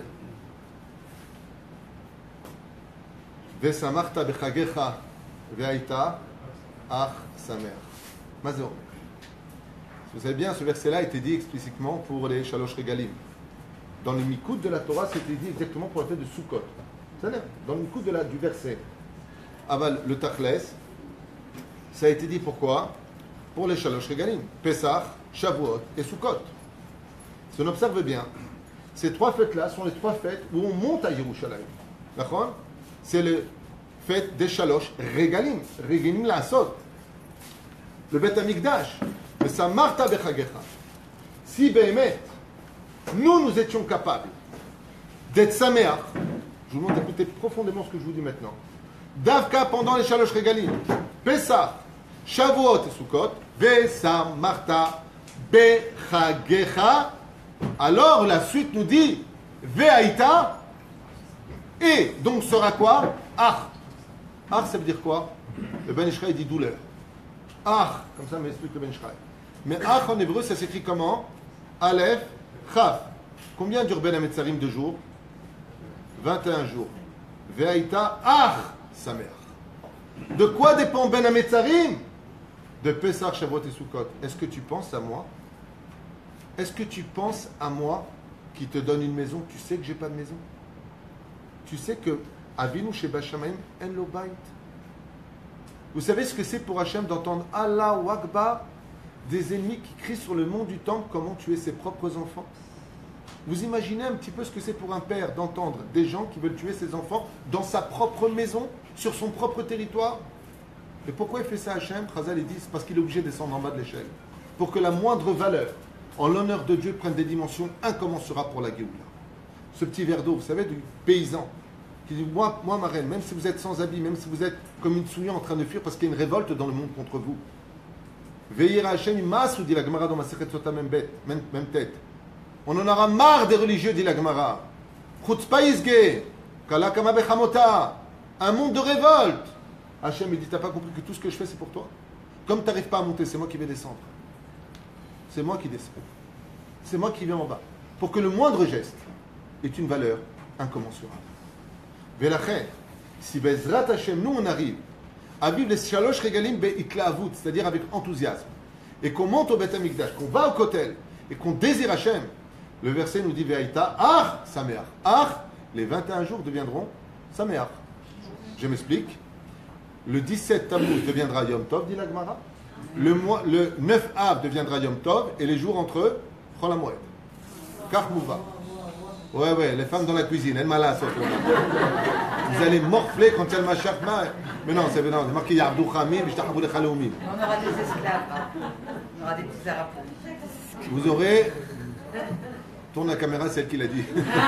Ve'samarta bechagecha ve'aita ach samer. Mazé omer. Vous savez bien, ce verset-là a été dit explicitement pour les Shalosh Regalim. Dans le Mikoud de la Torah, c'était dit exactement pour la fête de Sukkot. C'est-à-dire, dans le Mikoud de la, du verset. Aval, le Tachles, ça a été dit pourquoi? Pour les Shalosh Regalim. Pesach, Shavuot et Sukkot. Si on observe bien, ces trois fêtes-là sont les trois fêtes où on monte à Yerushalayim. D'accord? C'est le fête des Shalosh Regalim. Regalim la Asot. Le Beth Amikdash. Mais ça marta bechagecha. Si Behemet, nous, nous étions capables d'être Sameach, je vous demande d'écouter profondément ce que je vous dis maintenant. Davka pendant les Shalosh Regalim, Pesach, Shavuot et Sukkot, Vesa marta bechagecha. Alors la suite nous dit Ve'aïta. Et donc sera quoi? Ach. Ach, ça veut dire quoi? Le Ben Ishraï dit douleur. Ach, comme ça m'explique le Ben Ishraï. Mais Ach en hébreu, ça s'écrit comment? Aleph, Chaf. Combien dure Ben Hametzarim de jours? vingt et un jours. Ve'aïta Ach, sa mère. De quoi dépend Ben Hametzarim? De Pesach, Shavuot et Sukkot. Est-ce que tu penses à moi? Est-ce que tu penses à moi qui te donne une maison? Tu sais que j'ai pas de maison? Tu sais que Avinu Sheba Shamayim en lo bait. Vous savez ce que c'est pour Hachem d'entendre Allah Akbar, des ennemis qui crient sur le mont du temple comment tuer ses propres enfants? Vous imaginez un petit peu ce que c'est pour un père d'entendre des gens qui veulent tuer ses enfants dans sa propre maison, sur son propre territoire? Et pourquoi il fait ça Hachem? Chazal il dit c'est parce qu'il est obligé de descendre en bas de l'échelle. Pour que la moindre valeur en l'honneur de Dieu prenne des dimensions incommensurables pour la Géoula. Ce petit verre d'eau, vous savez, du paysan, qui dit, moi, moi, ma reine, même si vous êtes sans habit, même si vous êtes comme une souillon en train de fuir parce qu'il y a une révolte dans le monde contre vous. Veillez à Hachem, Masou, dit la Gemara dans ma Sechet Sota, même bête, même, même tête. On en aura marre des religieux, dit la Gemara. Chutzpah Izge, Kala Kama Bechamota, un monde de révolte. Hachem, il dit, t'as pas compris que tout ce que je fais, c'est pour toi? Comme tu n'arrives pas à monter, c'est moi qui vais descendre. C'est moi qui descends. C'est moi qui viens en bas. Pour que le moindre geste ait une valeur incommensurable. Velachen, si Bezrat Hashem, nous on arrive à vivre les Shalosh Regalim Be'itlaavut, c'est-à-dire avec enthousiasme, et qu'on monte au Beth Amikdash, qu'on va au Kotel, et qu'on désire Hashem, le verset nous dit Ve'aïta, Ach, Sameach. Ach, les vingt et un jours deviendront Sameach. Je m'explique. Le dix-sept Tammuz deviendra Yom Tov, dit la Gemara. Le, mois, le neuf Av deviendra Yom Tov et les jours entre eux, Chol HaMoed. Kach Mouva. Ouais, ouais, les femmes dans la cuisine, elles malades. Vous allez morfler quand il y a le Machakma. Mais non, c'est non, c'est marqué Yardou Khamim, Ishtahabou Lechaloumim. On aura des esclaves, hein. On aura des petits arabes. Vous aurez. Tourne la caméra, c'est elle qui l'a dit.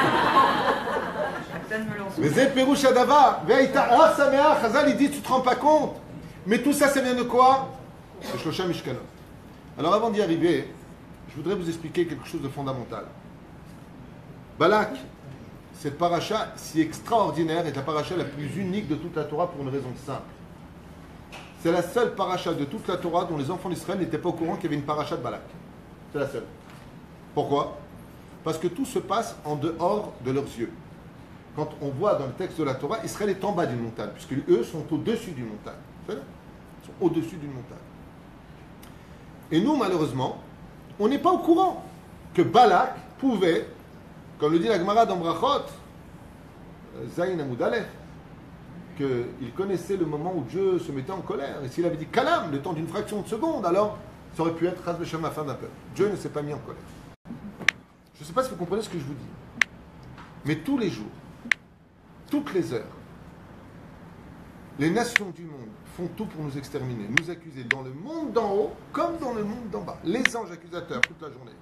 Mais c'est Pérouche Adava, Veïta, Ah Saméa, Chazal, il dit, tu te rends pas compte. Mais tout ça, ça vient de quoi? Le Shlosha Mishkanot. Alors avant d'y arriver, je voudrais vous expliquer quelque chose de fondamental. Balak, cette paracha si extraordinaire est la paracha la plus unique de toute la Torah pour une raison simple. C'est la seule paracha de toute la Torah dont les enfants d'Israël n'étaient pas au courant qu'il y avait une paracha de Balak. C'est la seule. Pourquoi? Parce que tout se passe en dehors de leurs yeux. Quand on voit dans le texte de la Torah, Israël est en bas d'une montagne, puisque eux sont au-dessus d'une montagne. Ils sont au-dessus d'une montagne. Et nous, malheureusement, on n'est pas au courant que Balak pouvait, comme le dit la Gemara dans Brachot, Zayin Amud Aleph, qu'il connaissait le moment où Dieu se mettait en colère. Et s'il avait dit Kalam, le temps d'une fraction de seconde, alors ça aurait pu être Chas v'Shem, la fin d'un peuple. Dieu ne s'est pas mis en colère. Je ne sais pas si vous comprenez ce que je vous dis. Mais tous les jours, toutes les heures, les nations du monde font tout pour nous exterminer, nous accuser dans le monde d'en haut comme dans le monde d'en bas. Les anges accusateurs toute la journée.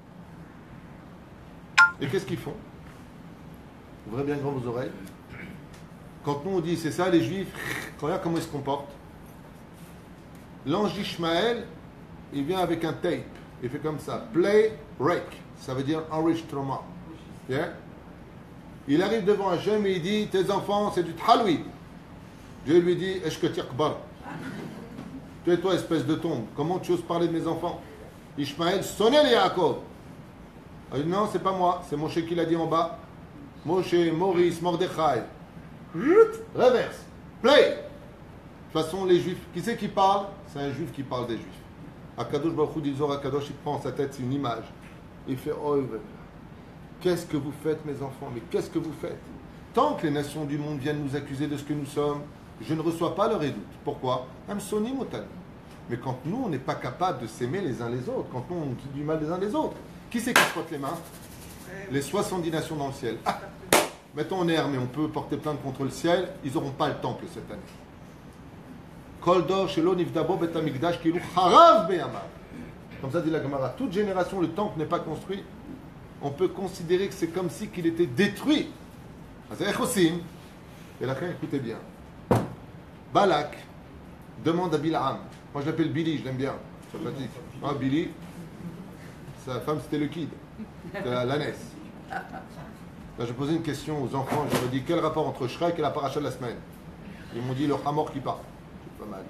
Et qu'est-ce qu'ils font? Ouvrez bien grand vos oreilles. Quand nous on dit c'est ça les juifs, regarde comment ils se comportent. L'ange d'Ishmaël, il vient avec un tape. Il fait comme ça. Play, break. Ça veut dire enregistrement. Yeah? Il arrive devant Hachem et il dit tes enfants c'est du Thalwi. Dieu lui dit est-ce que tu akbar? Tu es toi espèce de tombe. Comment tu oses parler de mes enfants? Ishmaël sonnait les Yaakov. Il dit non, c'est pas moi, c'est Moshe qui l'a dit en bas. Moshe, Maurice, Mordechai. Reverse. Play. De toute façon, les juifs, qui c'est qui parle? C'est un juif qui parle des juifs. Akadosh Baruch Hu dit Zohar Akadosh, il prend en sa tête, c'est une image. Il fait oh, qu'est-ce que vous faites, mes enfants? Mais qu'est-ce que vous faites? Tant que les nations du monde viennent nous accuser de ce que nous sommes, je ne reçois pas leur édoute. Pourquoi? Amsoni Motan. Mais quand nous, on n'est pas capable de s'aimer les uns les autres, quand nous, on dit du mal les uns les autres, qui c'est qui se frotte les mains? Les soixante-dix nations dans le ciel. Ah, mettons, on est armé, on peut porter plainte contre le ciel, ils n'auront pas le temple cette année. Koldor shelo nivdabo bet hamikdash kilu charav beyamav. Comme ça dit la Gemara, toute génération, le temple n'est pas construit. On peut considérer que c'est comme si qu'il était détruit. Et là, écoutez bien. Balak demande à Bilaam. Moi, je l'appelle Billy, je l'aime bien. Sympathique. Ah, Billy, sa femme, c'était le kid. C'était l'ânesse. Là, je posais une question aux enfants. Je leur ai dit, quel rapport entre Shrek et la paracha de la semaine? Ils m'ont dit, le hamor qui parle. C'est pas mal.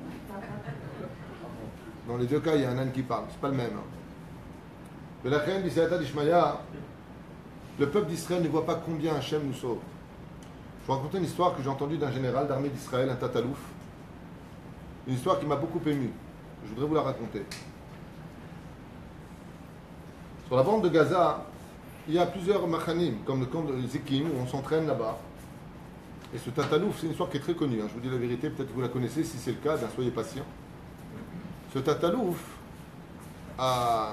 Dans les deux cas, il y a un âne qui parle. C'est pas le même. Hein. Mais la reine d'Israël d'Ishmaïa, le peuple d'Israël ne voit pas combien Hachem nous sauve. Je vous raconter une histoire que j'ai entendue d'un général d'armée d'Israël, un Tatalouf. Une histoire qui m'a beaucoup ému. Je voudrais vous la raconter. Sur la bande de Gaza, il y a plusieurs machanim, comme le camp de Zikim, où on s'entraîne là-bas. Et ce Tatalouf, c'est une histoire qui est très connue. Hein. Je vous dis la vérité, peut-être que vous la connaissez. Si c'est le cas, ben soyez patient. Ce Tatalouf a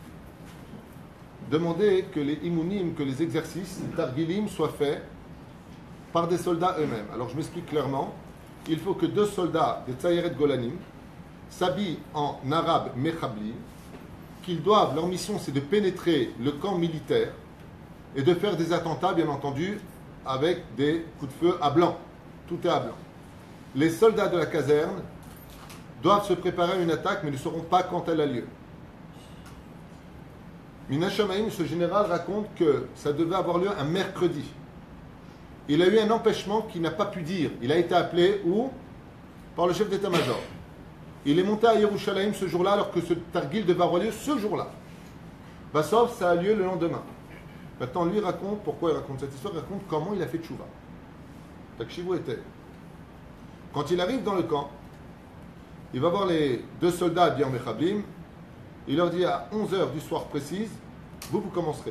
demandé que les imunim, que les exercices, les targilim soient faits par des soldats eux-mêmes. Alors je m'explique clairement. Il faut que deux soldats de Tzayeret Golanim s'habillent en arabe mechabli, qu'ils doivent, leur mission c'est de pénétrer le camp militaire et de faire des attentats, bien entendu, avec des coups de feu à blanc. Tout est à blanc. Les soldats de la caserne doivent se préparer à une attaque, mais ne sauront pas quand elle a lieu. Mina Shamaim, ce général, raconte que ça devait avoir lieu un mercredi. Il a eu un empêchement qu'il n'a pas pu dire. Il a été appelé où? Par le chef d'état-major. Il est monté à Yerushalayim ce jour-là, alors que ce targil devait avoir lieu ce jour-là. Bassov, ça a lieu le lendemain. Maintenant, lui raconte, pourquoi il raconte cette histoire, il raconte comment il a fait tchouva. Takshivu était. Quand il arrive dans le camp, il va voir les deux soldats habillés en mechablim. Il leur dit à onze heures du soir précise, vous, vous commencerez.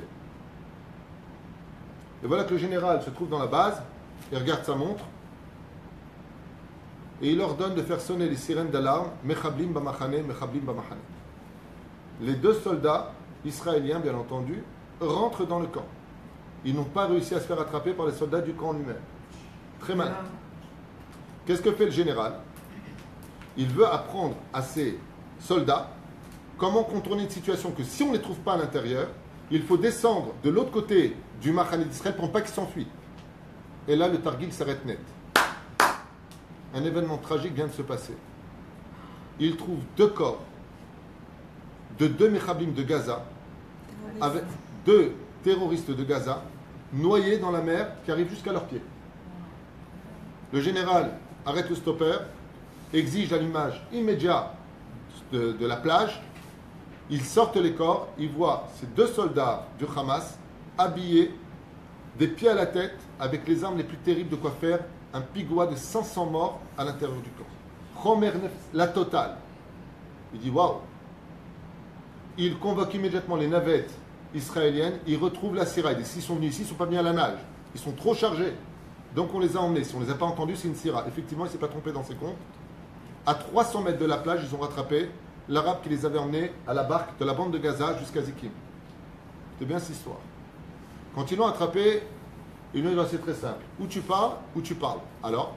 Et voilà que le général se trouve dans la base, il regarde sa montre, et il ordonne de faire sonner les sirènes d'alarme, mechablim bamachane, mechablim bamachane. Les deux soldats, israéliens bien entendu, rentrent dans le camp. Ils n'ont pas réussi à se faire attraper par les soldats du camp lui-même. Très mal. Qu'est-ce que fait le général? Il veut apprendre à ses soldats comment contourner une situation que si on ne les trouve pas à l'intérieur, il faut descendre de l'autre côté du Machane d'Israël pour ne pas qu'ils s'enfuient. Et là, le Targil s'arrête net. Un événement tragique vient de se passer. Il trouve deux corps de deux Mechablim de Gaza, avec deux terroristes de Gaza, noyés dans la mer qui arrive jusqu'à leurs pieds. Le général arrête le stopper, exige l'allumage immédiat de, de la plage. Ils sortent les corps, ils voient ces deux soldats du Hamas habillés, des pieds à la tête, avec les armes les plus terribles de quoi faire un pigoua de cinq cents morts à l'intérieur du corps. Chomer nefs, la totale. Il dit waouh. Il convoque immédiatement les navettes israéliennes, ils retrouvent la Syrah. S'ils sont venus ici, ils ne sont pas venus à la nage. Ils sont trop chargés. Donc on les a emmenés. Si on ne les a pas entendus, c'est une Syrah. Effectivement, il ne s'est pas trompé dans ses comptes. À trois cents mètres de la plage, ils ont rattrapé l'arabe qui les avait emmenés à la barque de la bande de Gaza jusqu'à Zikim. C'est bien cette histoire. Quand ils l'ont attrapé, ils lui ont dit c'est très simple. Ou tu parles, ou tu parles. Alors,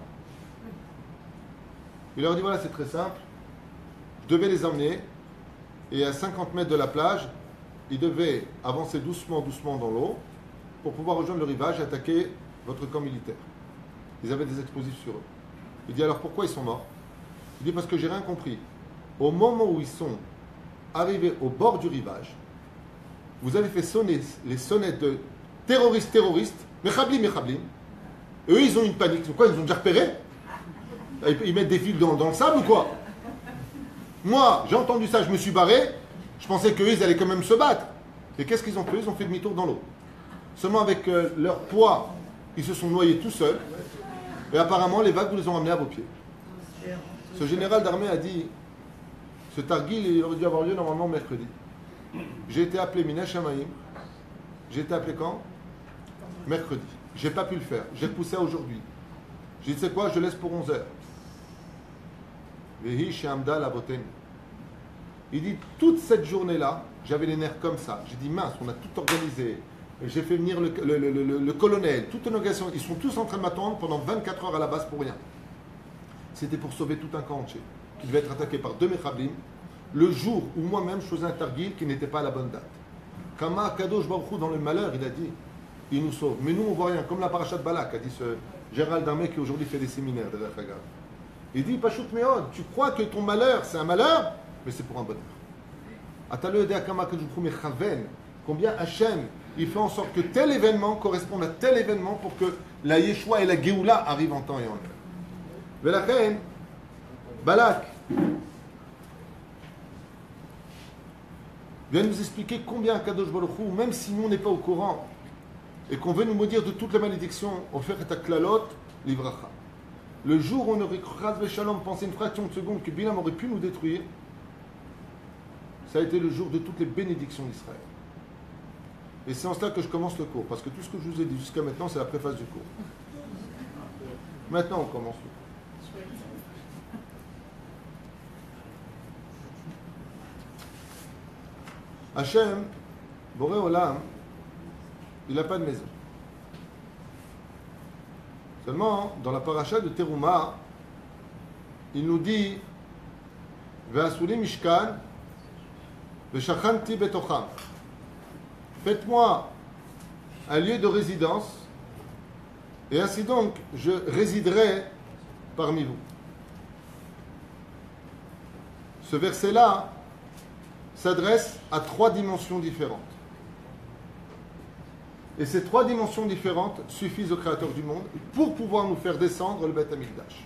il leur dit voilà, c'est très simple. Je devais les emmener. Et à cinquante mètres de la plage, ils devaient avancer doucement, doucement dans l'eau pour pouvoir rejoindre le rivage et attaquer votre camp militaire. Ils avaient des explosifs sur eux. Il dit alors pourquoi ils sont morts? Il dit parce que j'ai rien compris. Au moment où ils sont arrivés au bord du rivage, vous avez fait sonner les sonnettes de terroristes, terroristes, mechablim, mechablim. Eux, ils ont une panique. C'est quoi? Ils ont déjà repéré? Ils mettent des fils dans, dans le sable ou quoi? Moi, j'ai entendu ça, je me suis barré. Je pensais qu'eux, ils allaient quand même se battre. Et qu'est-ce qu'ils ont fait? Ils ont fait demi-tour dans l'eau. Seulement avec euh, leur poids, ils se sont noyés tout seuls. Et apparemment, les vagues vous les ont ramenés à vos pieds. Ce général d'armée a dit, ce targuil, il aurait dû avoir lieu normalement mercredi. J'ai été appelé Minash Shamaïm. J'ai été appelé quand? Mercredi. J'ai pas pu le faire. J'ai repoussé à aujourd'hui. J'ai dit, c'est quoi? Je laisse pour onze heures. Vehi Shamda la Boten. Il dit, toute cette journée-là, j'avais les nerfs comme ça. J'ai dit, mince, on a tout organisé. J'ai fait venir le, le, le, le, le colonel, toute une organisation. Ils sont tous en train de m'attendre pendant vingt-quatre heures à la base pour rien. C'était pour sauver tout un camp entier, qui devait être attaqué par deux Mechablim, le jour où moi-même je faisais un targuil qui n'était pas à la bonne date. Kama Kadosh Baruch Hu, dans le malheur, il a dit, il nous sauve. Mais nous, on voit rien, comme la paracha de Balak, a dit ce général d'armée qui aujourd'hui fait des séminaires de la Chaga. Il dit, Pashut Meod, tu crois que ton malheur, c'est un malheur, mais c'est pour un bonheur. Atalu de Kama Kadosh Baruch Hu Mechaven, combien Hachem, il fait en sorte que tel événement corresponde à tel événement pour que la Yeshua et la Géoula arrivent en temps et en heure. Velachen, Balak vient nous expliquer combien Kadosh Baruch Hu, même si nous on n'est pas au courant et qu'on veut nous maudire de toutes les malédictions, on fait et aklalot livracha. Le jour où on aurait cru Shalom penser une fraction de seconde que Bilam aurait pu nous détruire, ça a été le jour de toutes les bénédictions d'Israël. Et c'est en cela que je commence le cours, parce que tout ce que je vous ai dit jusqu'à maintenant, c'est la préface du cours. Maintenant, on commence le cours. Hachem, Boré Olam, il n'a pas de maison. Seulement, dans la paracha de Teruma, il nous dit Ve'asuli mishkan, ve'shachanti betocham. Faites-moi un lieu de résidence, et ainsi donc, je résiderai parmi vous. Ce verset-là s'adresse à trois dimensions différentes. Et ces trois dimensions différentes suffisent au Créateur du monde pour pouvoir nous faire descendre le Beth Amikdash.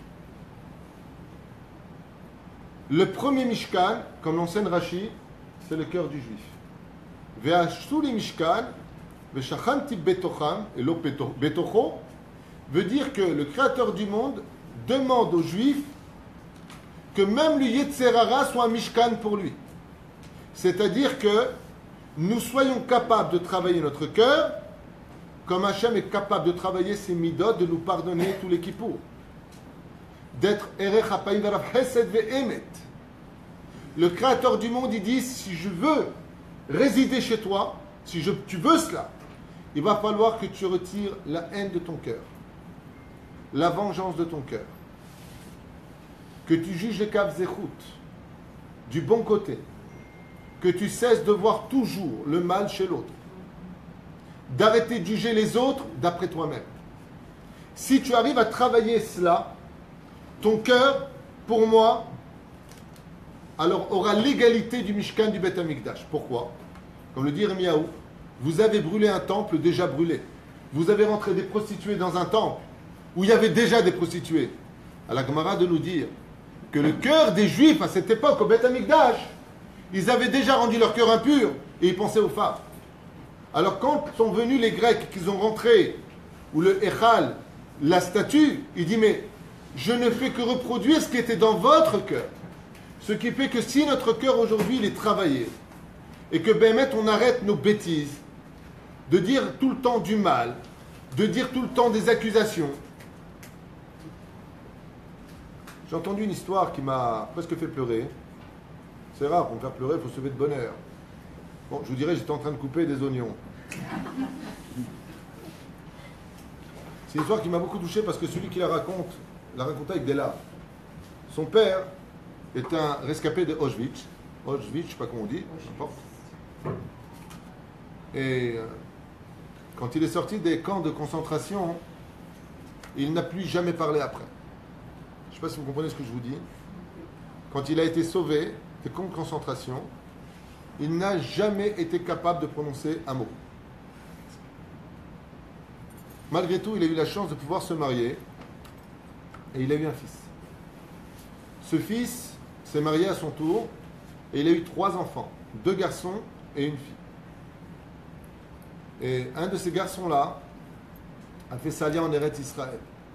Le premier Mishkan, comme l'enseigne Rashi, c'est le cœur du juif. Ve'ashuli Mishkan, ve'shachanti betocham, et lo betocho, veut dire que le Créateur du monde demande aux Juifs que même le Yetzerara soit un Mishkan pour lui. C'est-à-dire que nous soyons capables de travailler notre cœur comme Hachem est capable de travailler ses midot, de nous pardonner tous les kippours. D'être Erech HaPaim V'Rav Chesed Ve'emet. Le Créateur du monde, il dit, si je veux résider chez toi, si je, tu veux cela, il va falloir que tu retires la haine de ton cœur, la vengeance de ton cœur, que tu juges les caves zéchout du bon côté, que tu cesses de voir toujours le mal chez l'autre, d'arrêter de juger les autres d'après toi-même. Si tu arrives à travailler cela, ton cœur, pour moi, alors aura l'égalité du Mishkan du Beth Amikdash. Pourquoi? Comme le dit Yirmiyahu, vous avez brûlé un temple déjà brûlé. vous avez rentré des prostituées dans un temple où il y avait déjà des prostituées. À la Gemara de nous dire que le cœur des Juifs à cette époque, au Beth Amikdash, ils avaient déjà rendu leur cœur impur et ils pensaient aux femmes. Alors quand sont venus les Grecs, qu'ils ont rentré, ou le Echal, la statue, il dit mais je ne fais que reproduire ce qui était dans votre cœur. Ce qui fait que si notre cœur aujourd'hui il est travaillé, et que Bémet on arrête nos bêtises, de dire tout le temps du mal, de dire tout le temps des accusations. J'ai entendu une histoire qui m'a presque fait pleurer. C'est rare, pour me faire pleurer, il faut se lever de bonne heure. Bon, je vous dirais, j'étais en train de couper des oignons. C'est une histoire qui m'a beaucoup touché parce que celui qui la raconte, la racontait avec des larmes. Son père est un rescapé de Auschwitz. Auschwitz, je ne sais pas comment on dit, n'importe. Et quand il est sorti des camps de concentration, il n'a plus jamais parlé après. Je ne sais pas si vous comprenez ce que je vous dis. Quand il a été sauvé des camps de concentration, il n'a jamais été capable de prononcer un mot. Malgré tout, il a eu la chance de pouvoir se marier et il a eu un fils. Ce fils s'est marié à son tour et il a eu trois enfants, deux garçons et une fille. Et un de ces garçons-là a fait salia en Eretz Israël.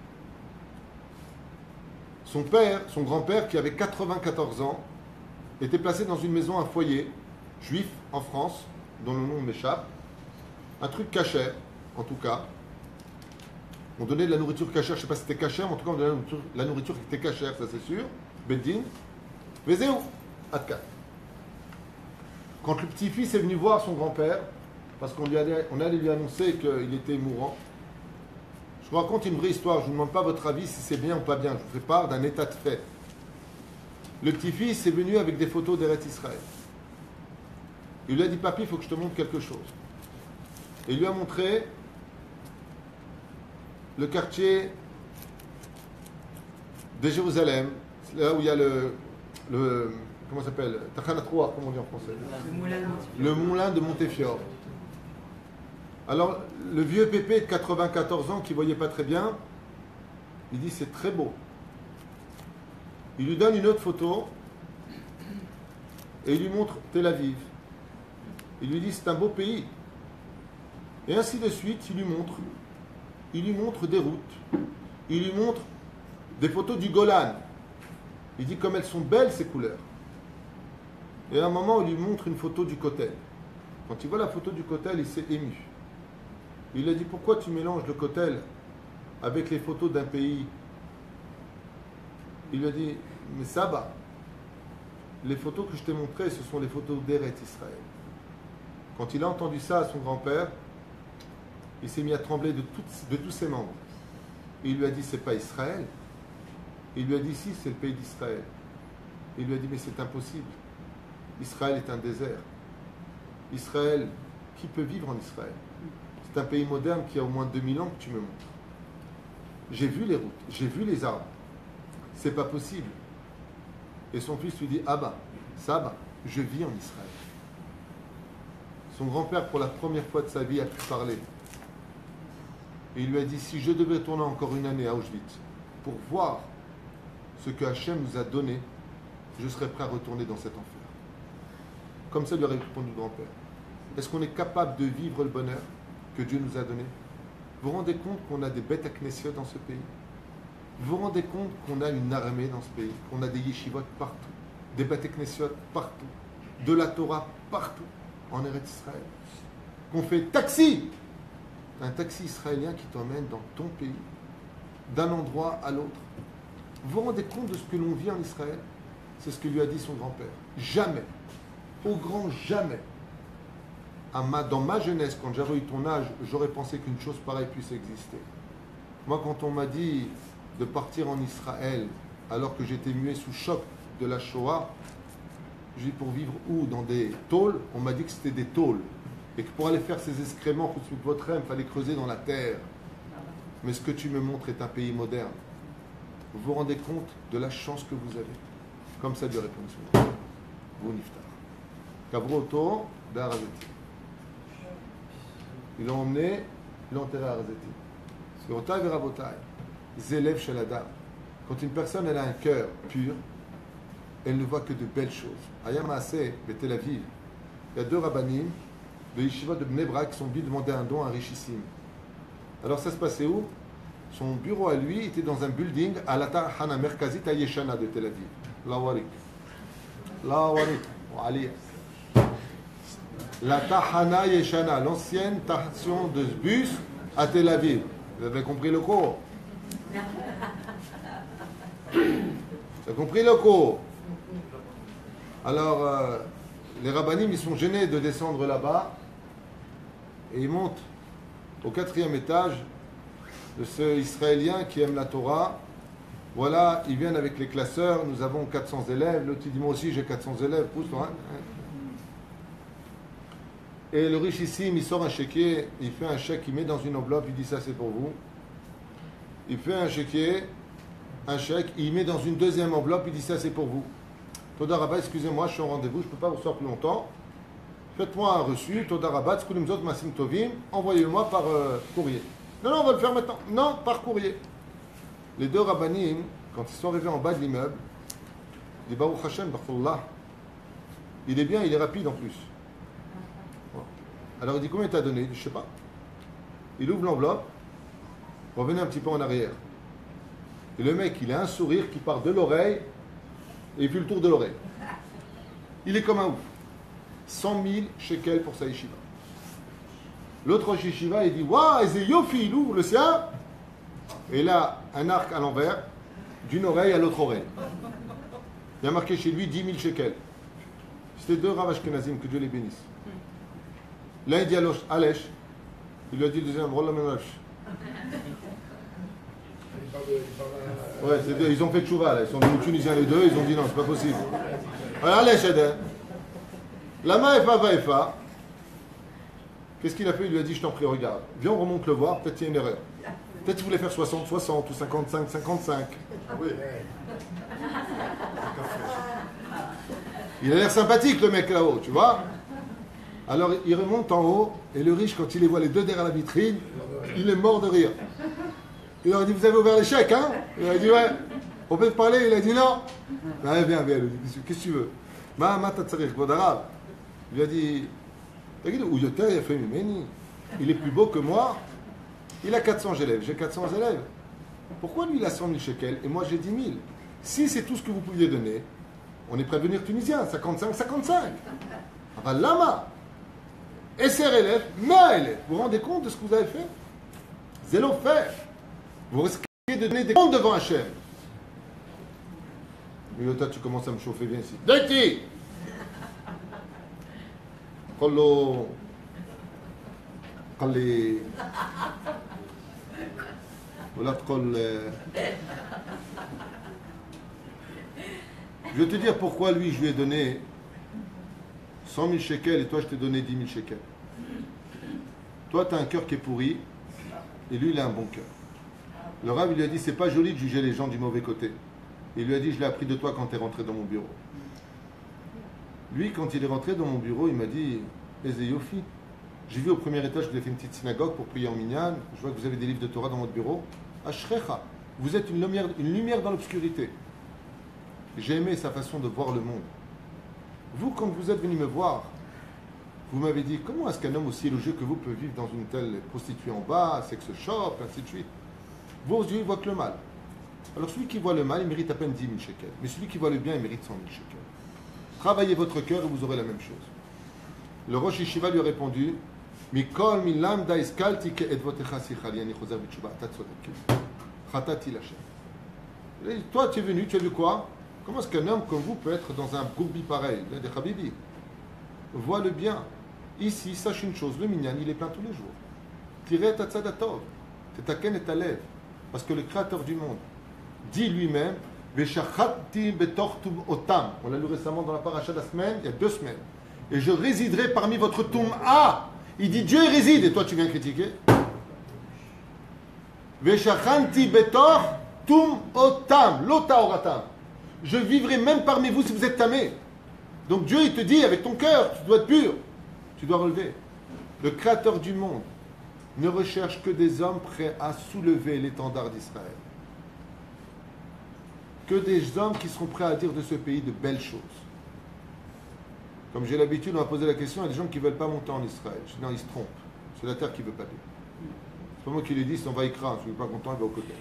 Son père, son grand-père, qui avait quatre-vingt-quatorze ans, était placé dans une maison, un foyer juif en France, dont le nom m'échappe. Un truc cachère, en tout cas. On donnait de la nourriture cachère, je ne sais pas si c'était cachère, mais en tout cas on donnait la nourriture, la nourriture qui était cachère, ça c'est sûr. Beddin. Vezéou, Atka. Quand le petit-fils est venu voir son grand-père, parce qu'on lui allait, on allait lui annoncer qu'il était mourant, je vous raconte une vraie histoire, je ne vous demande pas votre avis si c'est bien ou pas bien, je vous fais part d'un état de fait. Le petit-fils est venu avec des photos d'Eretz Israël. Il lui a dit, papy, il faut que je te montre quelque chose. Et il lui a montré le quartier de Jérusalem, là où il y a le, le comment ça s'appelle, Tachanat Roar, comment on dit en français, Le moulin de Montefiore. le moulin de Montefiore. Alors, le vieux pépé de quatre-vingt-quatorze ans qui ne voyait pas très bien, il dit c'est très beau. Il lui donne une autre photo et il lui montre Tel Aviv. Il lui dit c'est un beau pays. Et ainsi de suite, il lui montre. Il lui montre des routes. Il lui montre des photos du Golan. Il dit comme elles sont belles ces couleurs. Et à un moment, il lui montre une photo du Kotel. Quand il voit la photo du Kotel, il s'est ému. Il lui a dit pourquoi tu mélanges le Kotel avec les photos d'un pays? Il lui a dit mais ça va. Les photos que je t'ai montrées, ce sont les photos d'Eretz Israël. Quand il a entendu ça à son grand-père, il s'est mis à trembler de, toutes, de tous ses membres. Et il lui a dit c'est pas Israël. Il lui a dit si, c'est le pays d'Israël. Il lui a dit mais c'est impossible. Israël est un désert. Israël, qui peut vivre en Israël? C'est un pays moderne qui a au moins deux mille ans que tu me montres. J'ai vu les routes, j'ai vu les arbres. C'est pas possible. Et son fils lui dit Abba, Saba, je vis en Israël. Son grand-père, pour la première fois de sa vie, a pu parler. Et il lui a dit si je devais tourner encore une année à Auschwitz pour voir ce que Hachem nous a donné, je serais prêt à retourner dans cet enfer. Comme ça lui a répondu le grand-père. Est-ce qu'on est capable de vivre le bonheur que Dieu nous a donné? Vous vous rendez compte qu'on a des bêtes à Knesset dans ce pays? Vous vous rendez compte qu'on a une armée dans ce pays? Qu'on a des yeshivot partout, des bêtes à Knesset partout, de la Torah partout, en Eretz Israël. Qu'on fait taxi, un taxi israélien qui t'emmène dans ton pays, d'un endroit à l'autre. Vous vous rendez compte de ce que l'on vit en Israël? C'est ce que lui a dit son grand-père. Jamais, au grand jamais, à ma, dans ma jeunesse, quand j'avais eu ton âge, j'aurais pensé qu'une chose pareille puisse exister. Moi, quand on m'a dit de partir en Israël, alors que j'étais muet sous choc de la Shoah, j'ai dit pour vivre où? Dans des tôles? On m'a dit que c'était des tôles. Et que pour aller faire ces excréments, il fallait creuser dans la terre. Mais ce que tu me montres est un pays moderne. Vous vous rendez compte de la chance que vous avez? Comme ça, Dieu répond souvent. Vous niftar. Kabroto d'Araveti. Ils l'ont emmené ils l'ont enterré à Arzeti. Verotai verabotai, zélev shel adam. Quand une personne elle a un cœur pur, elle ne voit que de belles choses. Ayam Maaseh, de Tel Aviv, il y a deux rabbanim de Yeshiva de Bnei Brak qui sont venus demander un don à un richissime. Alors ça se passait où? Son bureau à lui était dans un building à la Tahana Merkazit à Yeshana de Tel Aviv. La Warik. La Warik. Ali. La Tahana Yeshana, l'ancienne station de bus à Tel Aviv. Vous avez compris le cours? Vous avez compris le cours? Alors, euh, les rabbanim, ils sont gênés de descendre là-bas et ils montent au quatrième étage de ce Israélien qui aime la Torah. Voilà, ils viennent avec les classeurs, nous avons quatre cents élèves. L'autre dit, moi aussi j'ai quatre cents élèves, pousse-toi. Et le richissime, il sort un chéquier, il fait un chèque, il met dans une enveloppe, il dit ça c'est pour vous. Il fait un chéquier, un chèque, il met dans une deuxième enveloppe, il dit ça c'est pour vous. Toda Rabat, excusez-moi, je suis en rendez-vous, je ne peux pas vous recevoir plus longtemps. Faites-moi un reçu, Toda Rabat, Skoulimzot Masim Tovim, envoyez-le-moi par euh, courrier. Non, non, on va le faire maintenant. Non, par courrier. Les deux rabbanim, quand ils sont arrivés en bas de l'immeuble, ils disent Baruch Hashem, Baruch il est bien, il est rapide en plus. Alors il dit combien t'as donné? Il dit je sais pas. Il ouvre l'enveloppe, revenez un petit peu en arrière. Et le mec, il a un sourire qui part de l'oreille et il fait le tour de l'oreille. Il est comme un ouf. cent mille shekels pour sa yeshiva. L'autre yeshiva, il dit waouh, c'est yofi, il ouvre le sien. Et là, un arc à l'envers, d'une oreille à l'autre oreille. Il y a marqué chez lui dix mille shekels. C'était deux Rav Ashkenazim, que Dieu les bénisse. L'un il dit à Alech, il lui a dit le deuxième, Rolla Menach. Ouais, c'est deux, ils ont fait tchouva là, ils sont venus tunisiens les deux, ils ont dit non, c'est pas possible. Alors Alech Eden, Lama Efa Va Efa, qu'est-ce qu'il a fait? Il lui a dit je t'en prie, regarde, viens on remonte le voir, peut-être il y a une erreur. Peut-être qu'il voulait faire soixante soixante ou cinquante-cinq cinquante-cinq. Oui. Il a l'air sympathique le mec là-haut, tu vois. Alors il remonte en haut et le riche, quand il les voit les deux derrière la vitrine, il est mort de rire. Il leur a dit vous avez ouvert les chèques, hein? Il a dit ouais. On peut te parler? Il a dit non. Ah, viens, viens, qu'est-ce que tu veux? Ma ma tatsarir kvod arav. Il lui a dit il est plus beau que moi. Il a quatre cents élèves, j'ai quatre cents élèves. Pourquoi lui il a cent mille shekels et moi j'ai dix mille? Si c'est tout ce que vous pouviez donner, on est prêt à devenir tunisien, cinquante-cinq cinquante-cinq. Ah ben lama. Et ses élèves, mais élèves. Vous vous rendez compte de ce que vous avez fait? Zélo fait. Vous risquez de donner des comptes devant Hachem. Mais toi, tu commences à me chauffer, viens ici. Dati! Kollo. Kalli. Voilà, kol. Je vais te dire pourquoi lui, je lui ai donné cent mille shekels et toi, je t'ai donné dix mille shekels. Toi, tu as un cœur qui est pourri et lui, il a un bon cœur. Le Rav, il lui a dit, c'est pas joli de juger les gens du mauvais côté. Il lui a dit, je l'ai appris de toi quand tu es rentré dans mon bureau. Lui, quand il est rentré dans mon bureau, il m'a dit, Eze Yofi, j'ai vu au premier étage, je vous ai fait une petite synagogue pour prier en minyan. Je vois que vous avez des livres de Torah dans votre bureau. Ashrecha, vous êtes une lumière, une lumière dans l'obscurité. J'ai aimé sa façon de voir le monde. Vous, quand vous êtes venu me voir, vous m'avez dit, comment est-ce qu'un homme aussi élogieux que vous peut vivre dans une telle prostituée en bas, sex shop, ainsi de suite? Vos yeux, ils voient que le mal. Alors celui qui voit le mal, il mérite à peine dix mille shekels. Mais celui qui voit le bien, il mérite cent mille shekels. Travaillez votre cœur et vous aurez la même chose. Le Rosh Yeshiva lui a répondu, Mikol milam da iskalti ke edvotecha sichali ani choser b'tshuva atat tzodek. Chatati lachem. Toi, tu es venu, tu as vu quoi? Comment est-ce qu'un homme comme vous peut être dans un gourbi pareil, des Habibi? Vois le bien. Ici, sache une chose, le minyan, il est plein tous les jours. Tirez ta tzadatov. Tetaken et ta lèvre. Parce que le Créateur du monde dit lui-même, Veshachati betortum otam. On l'a lu récemment dans la paracha de la semaine, il y a deux semaines. Et je résiderai parmi votre tombe. Ah! Il dit Dieu réside et toi tu viens critiquer. Veshachanti betortum otam. Lota oratam. Je vivrai même parmi vous si vous êtes tamés. Donc Dieu il te dit avec ton cœur, tu dois être pur. Tu dois relever. Le Créateur du monde ne recherche que des hommes prêts à soulever l'étendard d'Israël. Que des hommes qui seront prêts à dire de ce pays de belles choses. Comme j'ai l'habitude, on m'a posé la question, il y a des gens qui ne veulent pas monter en Israël. Je dis non, ils se trompent. C'est la terre qui ne veut pas dire. C'est pas moi qui les dis, si on va écraser, si on n'est pas content, il va au côté.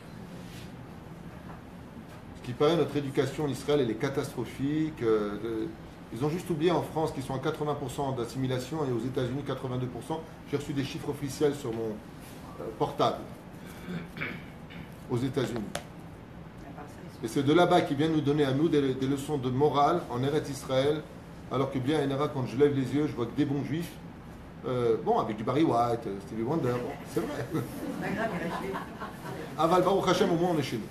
Ce qui paraît, notre éducation en Israël, elle est catastrophique. Euh, de, ils ont juste oublié en France qu'ils sont à quatre-vingts pour cent d'assimilation et aux États-Unis quatre-vingt-deux pour cent. J'ai reçu des chiffres officiels sur mon euh, portable aux États-Unis. Et c'est de là-bas qu'ils viennent nous donner à nous des, des leçons de morale en Eretz Israël, alors que bien, en quand je lève les yeux, je vois que des bons juifs, euh, bon, avec du Barry White, Stevie Wonder, bon, c'est vrai. Aval Baruch Hashem, au moins on est chez nous.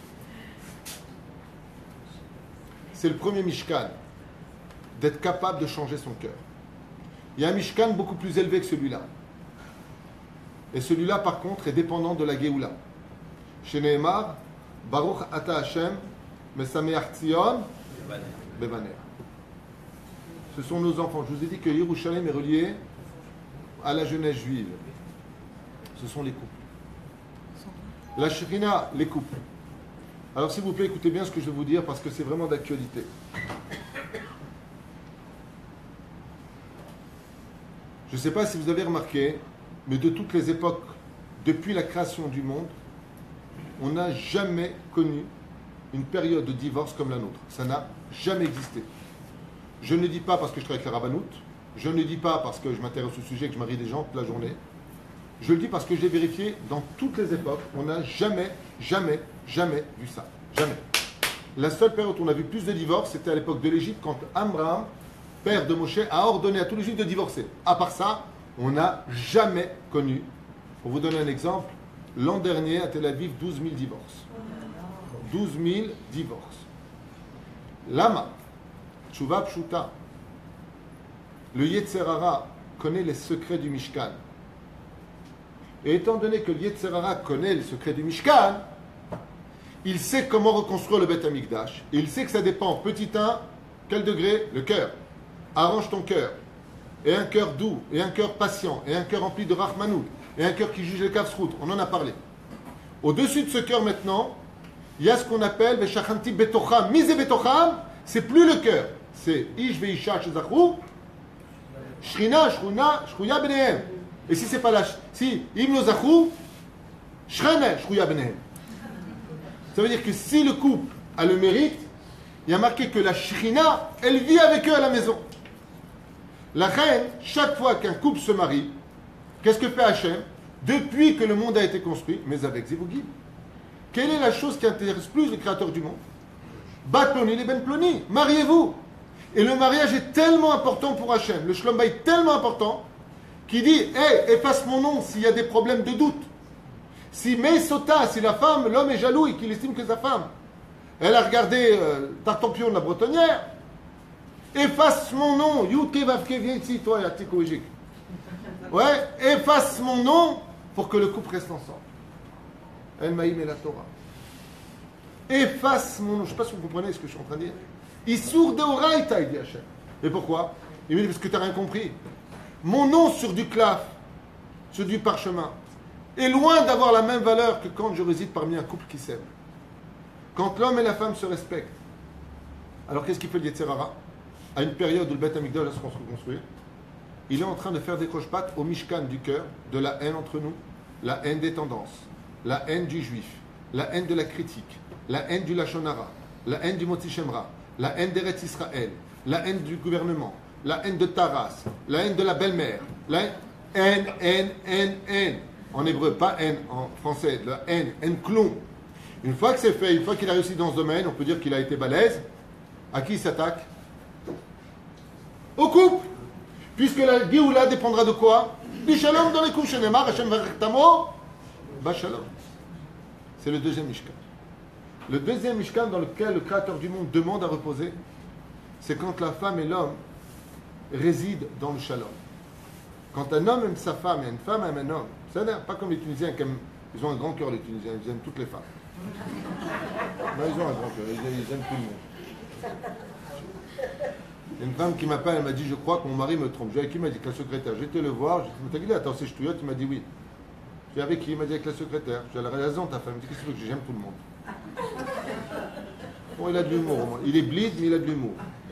C'est le premier Mishkan, d'être capable de changer son cœur. Il y a un Mishkan beaucoup plus élevé que celui-là. Et celui-là, par contre, est dépendant de la Géoula. Chez Nehemar, Baruch Ata Hashem, Mesameach Tzion, Bebaner. Ce sont nos enfants. Je vous ai dit que Yerushalayim est relié à la jeunesse juive. Ce sont les couples. La Shrina, les couples. Alors s'il vous plaît, écoutez bien ce que je vais vous dire parce que c'est vraiment d'actualité. Je ne sais pas si vous avez remarqué, mais de toutes les époques, depuis la création du monde, on n'a jamais connu une période de divorce comme la nôtre. Ça n'a jamais existé. Je ne dis pas parce que je travaille avec la rabbanout, je ne dis pas parce que je m'intéresse au sujet, que je marie des gens toute la journée. Je le dis parce que j'ai vérifié, dans toutes les époques, on n'a jamais, jamais, jamais vu ça. Jamais. La seule période où on a vu plus de divorces, c'était à l'époque de l'Égypte, quand Amram, père de Moshe, a ordonné à tous les Juifs de divorcer. À part ça, on n'a jamais connu. Pour vous donner un exemple, l'an dernier, à Tel Aviv, douze mille divorces. douze mille divorces. Lama, Tshuva Pshuta, le Yetzer Hara connaît les secrets du Mishkan. Et étant donné que le Yetzer Hara connaît les secrets du Mishkan, il sait comment reconstruire le Beth Amikdash. Et il sait que ça dépend, petit un, quel degré? Le cœur. Arrange ton cœur. Et un cœur doux, et un cœur patient, et un cœur rempli de Rahmanout, et un cœur qui juge les kafsrout. On en a parlé. Au-dessus de ce cœur maintenant, il y a ce qu'on appelle Veshachanti Betocham. Mise Betocham, c'est plus le cœur. C'est Ish Veisha Shezachou, Shrina, Shruna, Shruya Benehem. Et si c'est pas là, si Im Zachou, Shrene, Shruya Benehem. Ça veut dire que si le couple a le mérite, il y a marqué que la Shrina, elle vit avec eux à la maison. La reine, chaque fois qu'un couple se marie, qu'est-ce que fait Hachem? Depuis que le monde a été construit, mais avec Zivugim. Quelle est la chose qui intéresse plus le créateur du monde? Bat Ploni les Ben Ploni. Mariez-vous. Et le mariage est tellement important pour Hachem, le Shlom Bayit est tellement important, qu'il dit, hé, hey, efface mon nom s'il y a des problèmes de doute. Si Meisota, si la femme, l'homme est jaloux et qu'il estime que sa femme, elle a regardé euh, Tartampion de la Bretonnière, efface mon nom, Yutke Vavke, viens ici, toi, Yatiko Ejik. Ouais, efface mon nom pour que le couple reste ensemble. El Maïm et la Torah. Efface mon nom. Je ne sais pas si vous comprenez ce que je suis en train de dire. Issour de Oraïta, il dit Hachem. Et pourquoi? Il me dit parce que tu n'as rien compris. Mon nom sur du claf, sur du parchemin, est loin d'avoir la même valeur que quand je réside parmi un couple qui s'aime. Quand l'homme et la femme se respectent. Alors qu'est-ce qu'il fait le Yetzer Hara? À une période où le Beth Amikdash va se reconstruire, il est en train de faire des croche-pattes au Mishkan du cœur, de la haine entre nous, la haine des tendances, la haine du juif, la haine de la critique, la haine du Lachon Hara, la haine du Motzi Shemra, la haine d'Eretz Israël, la haine du gouvernement, la haine de Taras, la haine de la belle-mère, la haine, haine, haine, haine, haine. En hébreu, pas haine en français, la haine, haine clon. Une fois que c'est fait, une fois qu'il a réussi dans ce domaine, on peut dire qu'il a été balèze. À qui il s'attaque? Au couple. Puisque la Géoula dépendra de quoi? Du shalom dans les couches. Shenemar, Hashem varechtamo, ba shalom. C'est le deuxième Mishkan. Le deuxième Mishkan dans lequel le Créateur du monde demande à reposer, c'est quand la femme et l'homme résident dans le shalom. Quand un homme aime sa femme et une femme aime un homme, c'est pas comme les Tunisiens qui aiment, ils ont un grand cœur les Tunisiens, ils aiment toutes les femmes. Non, ils ont un grand cœur, ils, ils aiment tout le monde. Il y a une femme qui m'appelle, elle m'a dit, je crois que mon mari me trompe. J'ai qui m'a dit que la secrétaire, j'étais le voir, j'ai dit, t'as dit, attends, c'est ch'touillotte, il m'a dit oui. Tu es avec qui? Il m'a dit avec la secrétaire. Je dis, elle a raison, ta femme. Il me dit, qu'est-ce que tu veux que j'aime tout le monde? Bon, il a de l'humour au moins. Il est blide, mais il a de l'humour.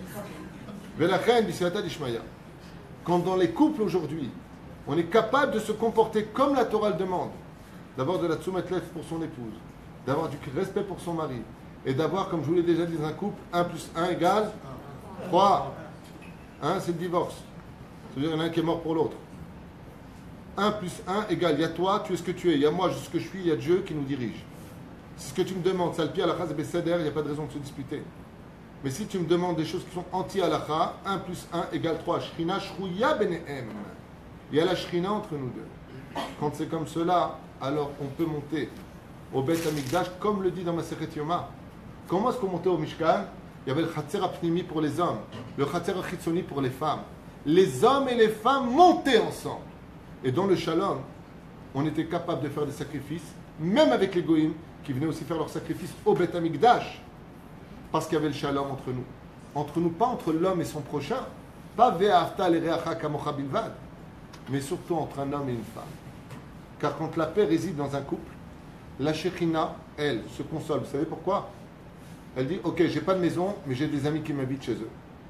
Quand dans les couples aujourd'hui, on est capable de se comporter comme la Torah le demande, d'avoir de la tzumet lev pour son épouse, d'avoir du respect pour son mari, et d'avoir, comme je vous l'ai déjà dit dans un couple, un plus un égale trois. un, c'est le divorce. C'est-à-dire qu'il y en a un qui est mort pour l'autre. un plus un égale, il y a toi, tu es ce que tu es. Il y a moi, je suis ce que je suis, il y a Dieu qui nous dirige. C'est ce que tu me demandes. Salpi alakha beseder, il n'y a pas de raison de se disputer. Mais si tu me demandes des choses qui sont anti-alakha, un plus un égale trois. Shrina shrouya benehem. Il y a la shrina entre nous deux. Quand c'est comme cela, alors on peut monter au Beth Amikdash, comme le dit dans ma Masechet Yoma. Comment est-ce qu'on montait au Mishkan? Il y avait le Chatzer Apnimi pour les hommes, le Chatzer Chitzoni pour les femmes. Les hommes et les femmes montaient ensemble. Et dans le Shalom, on était capable de faire des sacrifices, même avec les Goïms, qui venaient aussi faire leurs sacrifices au Beth Amikdash, parce qu'il y avait le Shalom entre nous. Entre nous, pas entre l'homme et son prochain, pas Ve'afta l'ereacha kamocha bilvad, mais surtout entre un homme et une femme. Car quand la paix réside dans un couple, la Shekhina, elle, se console. Vous savez pourquoi? Elle dit, ok, j'ai pas de maison, mais j'ai des amis qui m'habitent chez eux.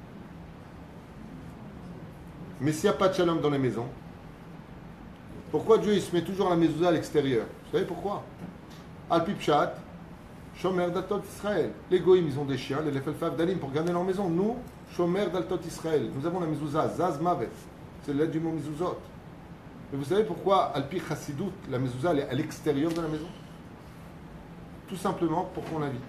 Mais s'il n'y a pas de shalom dans les maisons, pourquoi Dieu il se met toujours la mezouza à l'extérieur? Vous savez pourquoi? Al-Pipchat, Shomer d'Altot Israël. Les Goïms, ils ont des chiens, les Lefelfav d'Alim pour garder leur maison. Nous, Shomer d'Altot Israël. Nous avons la mezouza, Zaz Mavet. C'est l'aide du mot mezuzot. Mais vous savez pourquoi Al-Pi Chassidut, la mezouza, elle est à l'extérieur de la maison? Tout simplement pour qu'on l'invite.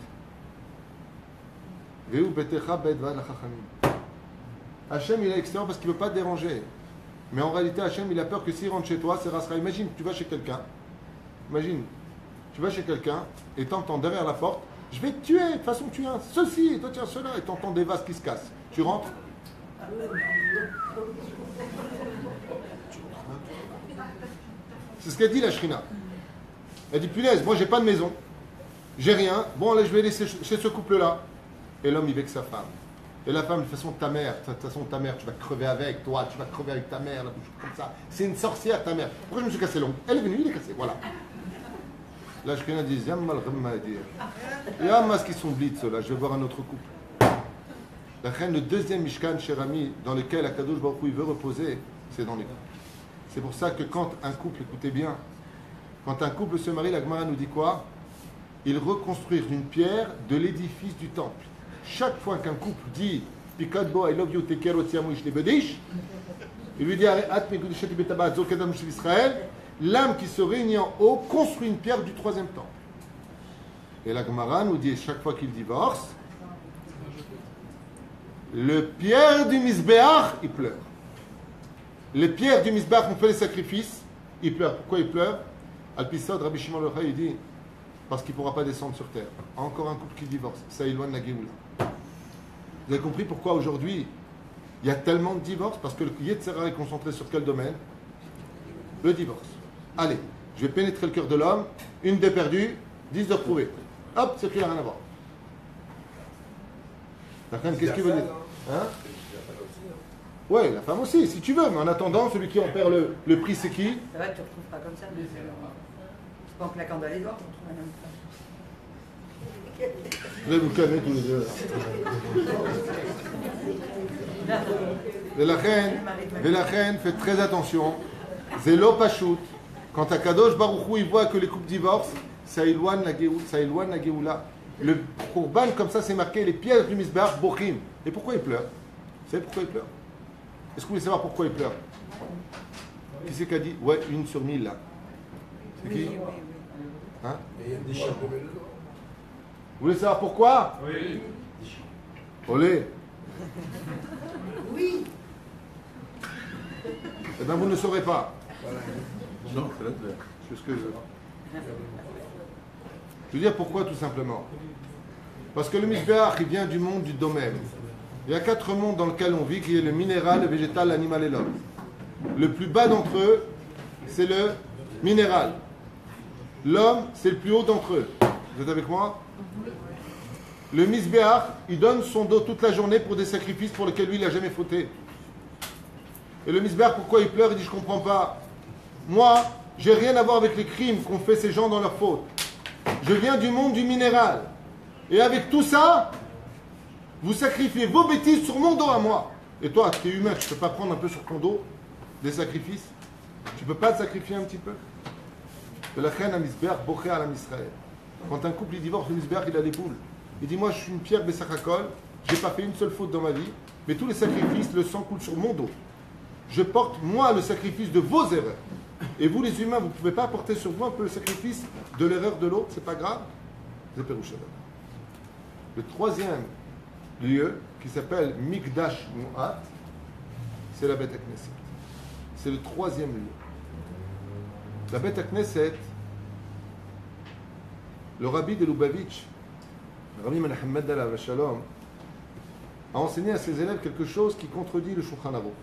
Hachem il est à l'extérieur parce qu'il ne veut pas te déranger. Mais en réalité, Hachem il a peur que s'il rentre chez toi, c'est Rasra. Imagine, tu vas chez quelqu'un. Imagine, tu vas chez quelqu'un et t'entends derrière la porte, je vais te tuer, de toute façon tu es un ceci, et toi tu es cela, et t'entends des vases qui se cassent. Tu rentres. C'est ce qu'elle dit la Shrina. Elle dit, punaise, moi j'ai pas de maison, j'ai rien, bon allez, je vais laisser chez ce couple-là. Et l'homme, il veut que sa femme. Et la femme, de toute façon, ta mère, de toute façon, ta mère, tu vas crever avec, toi, tu vas crever avec ta mère, la bouche comme ça. C'est une sorcière, ta mère. Pourquoi je me suis cassé l'ongle? Elle est venue, il est cassé, voilà. Là, je viens de dire, Yamma al-Ramma à dire. Yamma, ce qu'ils sont blitz, là, je vais voir un autre couple. La reine, le deuxième Mishkan, cher ami, dans lequel Akadosh Baruch Hu, il veut reposer, c'est dans les couples. C'est pour ça que quand un couple, écoutez bien, quand un couple se marie, la Gemara nous dit quoi? Ils reconstruisent une pierre de l'édifice du temple. Chaque fois qu'un couple dit Pikadbo, I love you, take care, il lui dit l'âme qui se réunit en haut construit une pierre du troisième temple. Et la Gemara nous dit chaque fois qu'il divorce, le pierre du Misbéach, il pleure. Les pierres du Misbéach ont fait les sacrifices, il pleure. Pourquoi il pleure? Al-Pisod, Rabbi Shimon Yochai, il dit parce qu'il ne pourra pas descendre sur terre. Encore un couple qui divorce, ça éloigne la Géoula. Vous avez compris pourquoi aujourd'hui il y a tellement de divorces? Parce que le Yetzera est concentré sur quel domaine? Le divorce. Allez, je vais pénétrer le cœur de l'homme, une de perdue, dix de retrouvée. Hop, c'est plus rien à voir. La femme, qu'est-ce qu'il veut dire? Hein? Ouais, la femme aussi, si tu veux, mais en attendant, celui qui en perd le, le prix, c'est qui? C'est vrai que tu ne retrouves pas comme ça. C'est pas en claquant dans les doigts qu'on trouve un homme femme. Vous allez vous calmer tous les deux. La reine, la reine, faites très attention. Zélo Pachout. Quand Akadosh Baruch Hu, il voit que les couples divorcent, ça éloigne la Géoula. Ça éloigne la Géoula. Le Kourban, comme ça, c'est marqué les pièces du Misbéach, Bochim. Et pourquoi il pleure? Vous savez pourquoi il pleure? Est-ce que vous voulez savoir pourquoi il pleure? Qui c'est qui a dit? Ouais, une sur mille là. C'est qui? Hein? Vous voulez savoir pourquoi? Oui. Olé. Oui. Eh bien, vous ne saurez pas. Non, c'est là. C'est ce que je veux. Je veux dire pourquoi, tout simplement. Parce que le Misbéach, il vient du monde du domaine. Il y a quatre mondes dans lesquels on vit, qui est le minéral, le végétal, l'animal et l'homme. Le plus bas d'entre eux, c'est le minéral. L'homme, c'est le plus haut d'entre eux. Vous êtes avec moi? Le Misbéach, il donne son dos toute la journée pour des sacrifices pour lesquels lui, il n'a jamais fauté. Et le Misbéach, pourquoi il pleure? Il dit, je ne comprends pas. Moi, J'ai rien à voir avec les crimes qu'ont fait ces gens dans leur faute. Je viens du monde du minéral. Et avec tout ça, vous sacrifiez vos bêtises sur mon dos à moi. Et toi, tu es humain, tu ne peux pas prendre un peu sur ton dos des sacrifices? Tu ne peux pas te sacrifier un petit peu? Quand un couple il divorce, le misbéach il a des poules. Il dit, moi je suis une pierre Bessachakol, je n'ai pas fait une seule faute dans ma vie, mais tous les sacrifices, le sang coule sur mon dos. Je porte, moi, le sacrifice de vos erreurs. Et vous, les humains, vous ne pouvez pas porter sur vous un peu le sacrifice de l'erreur de l'autre, c'est pas grave. Le troisième lieu, qui s'appelle Mikdash Mu'at, c'est la Beth Knesset. C'est le troisième lieu. La Beth Knesset, le rabbi de Lubavitch, le rabbi Menachem Alav Shalom, a enseigné à ses élèves quelque chose qui contredit le Shulchan Aruch.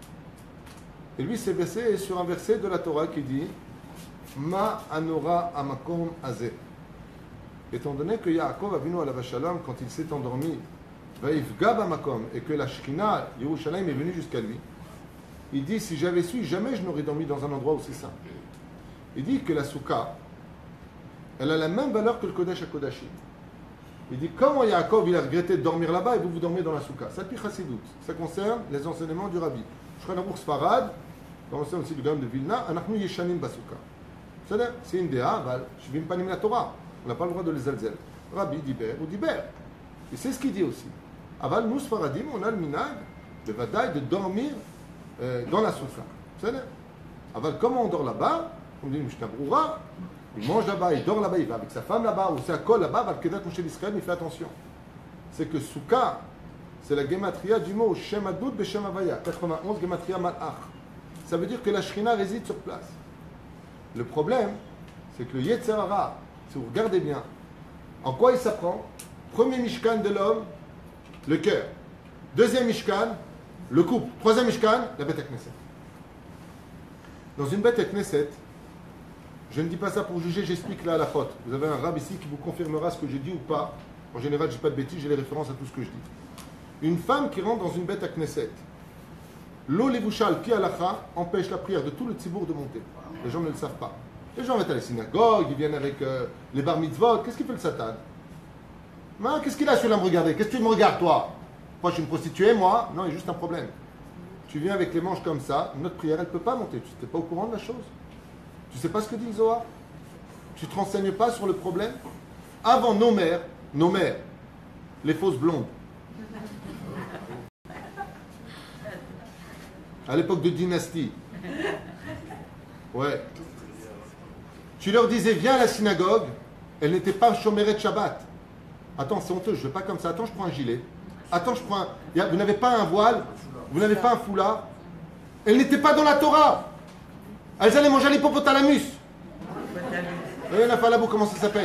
Et lui s'est basé sur un verset de la Torah qui dit Ma anora amakom azeh. Étant donné que Yaakov Avinu Alav Shalom, quand il s'est endormi, Vaïfga bamakom, et que la Shekhinah, Yerushalayim, est venue jusqu'à lui, il dit si j'avais su, jamais je n'aurais dormi dans un endroit aussi simple. Il dit que la Souka, elle a la même valeur que le Kodesh HaKodashim. Il dit comment Yaakov il a regretté de dormir là-bas et vous vous dormez dans la Souka. Ça depuis Chassidout. Ça concerne les enseignements du Rabbi. Shulchan Aruch Sfarad, dans l'enseignement aussi du Gaon de Vilna, Anachnu Yeshanim Basouka. C'est une déa, je ne viens pas la Torah. On n'a pas le droit de les alzel. Rabbi Diber ou Diber. Et c'est ce qu'il dit aussi. Aval, nous, Sfaradim, on a le minag de Vadaï de dormir euh, dans la Souka. Aval, comment on dort là-bas? On dit Mishnah Broura. Il mange là-bas, il dort là-bas, il va avec sa femme là-bas, ou c'est un col là-bas, va le Kedat Moshe d'Israël, mais il fait attention. C'est que Souka, c'est la gematria du mot Shem Adoud Beshem Avaya, quatre-vingt-onze gematria Malach. Ça veut dire que la Shrina réside sur place. Le problème, c'est que le Yetzer Hara, si vous regardez bien, en quoi il s'apprend? Premier Mishkan de l'homme, le cœur. Deuxième Mishkan, le couple. Troisième Mishkan, la Beth Knesset. Dans une Beth Knesset, je ne dis pas ça pour juger, j'explique la halachot. Vous avez un rab ici qui vous confirmera ce que j'ai dit ou pas. En général, je ne dis pas de bêtises, j'ai les références à tout ce que je dis. Une femme qui rentre dans une bête à Knesset, l'eau levushal pi halacha empêche la prière de tout le tzibour de monter. Les gens ne le savent pas. Les gens vont à la synagogue, ils viennent avec euh, les bar mitzvot. Qu'est-ce qu'il fait le Satan? Ben, qu'est-ce qu'il a celui-là à me regarder? Qu'est-ce que tu me regardes, toi? Moi, je suis une prostituée, moi? Non, il y a juste un problème. Tu viens avec les manches comme ça, notre prière, elle ne peut pas monter. Tu n'étais pas au courant de la chose? Tu ne sais pas ce que dit le Zohar? Tu ne te renseignes pas sur le problème? Avant nos mères, nos mères, les fausses blondes, à l'époque de dynastie, ouais, tu leur disais viens à la synagogue, elles n'étaient pas chomeret Shabbat. Attends, c'est honteux, je ne veux pas comme ça. Attends, je prends un gilet. Attends, je prends un... Vous n'avez pas un voile, vous n'avez pas un foulard. Elles n'étaient pas dans la Torah. Elles allaient manger l'hippopotalamus. Et la falabou, comment ça s'appelle?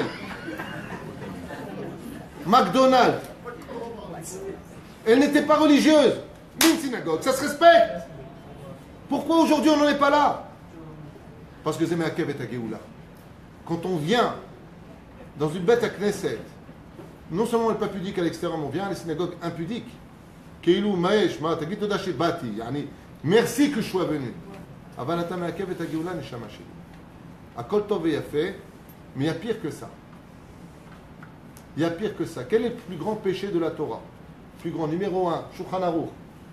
McDonald's. Elles n'étaient pas religieuses. Une synagogue, ça se respecte. Pourquoi aujourd'hui on n'en est pas là? Parce que c'est Meakev et Géoula. Quand on vient dans une bête à Knesset, non seulement elle n'est pas pudique à l'extérieur, mais on vient à les synagogues impudiques. Keilou, Maesh, Ma, Tagitoda, Bati. Merci que je sois venu. אבל אתה מעכב את הגאולה נשמה שלי. הכל טוב ויפה, mais il y a pire que ça. Il y a pire que ça. Quel est le plus grand péché de la Torah? Plus grand, numéro un, Shulchan Aruch.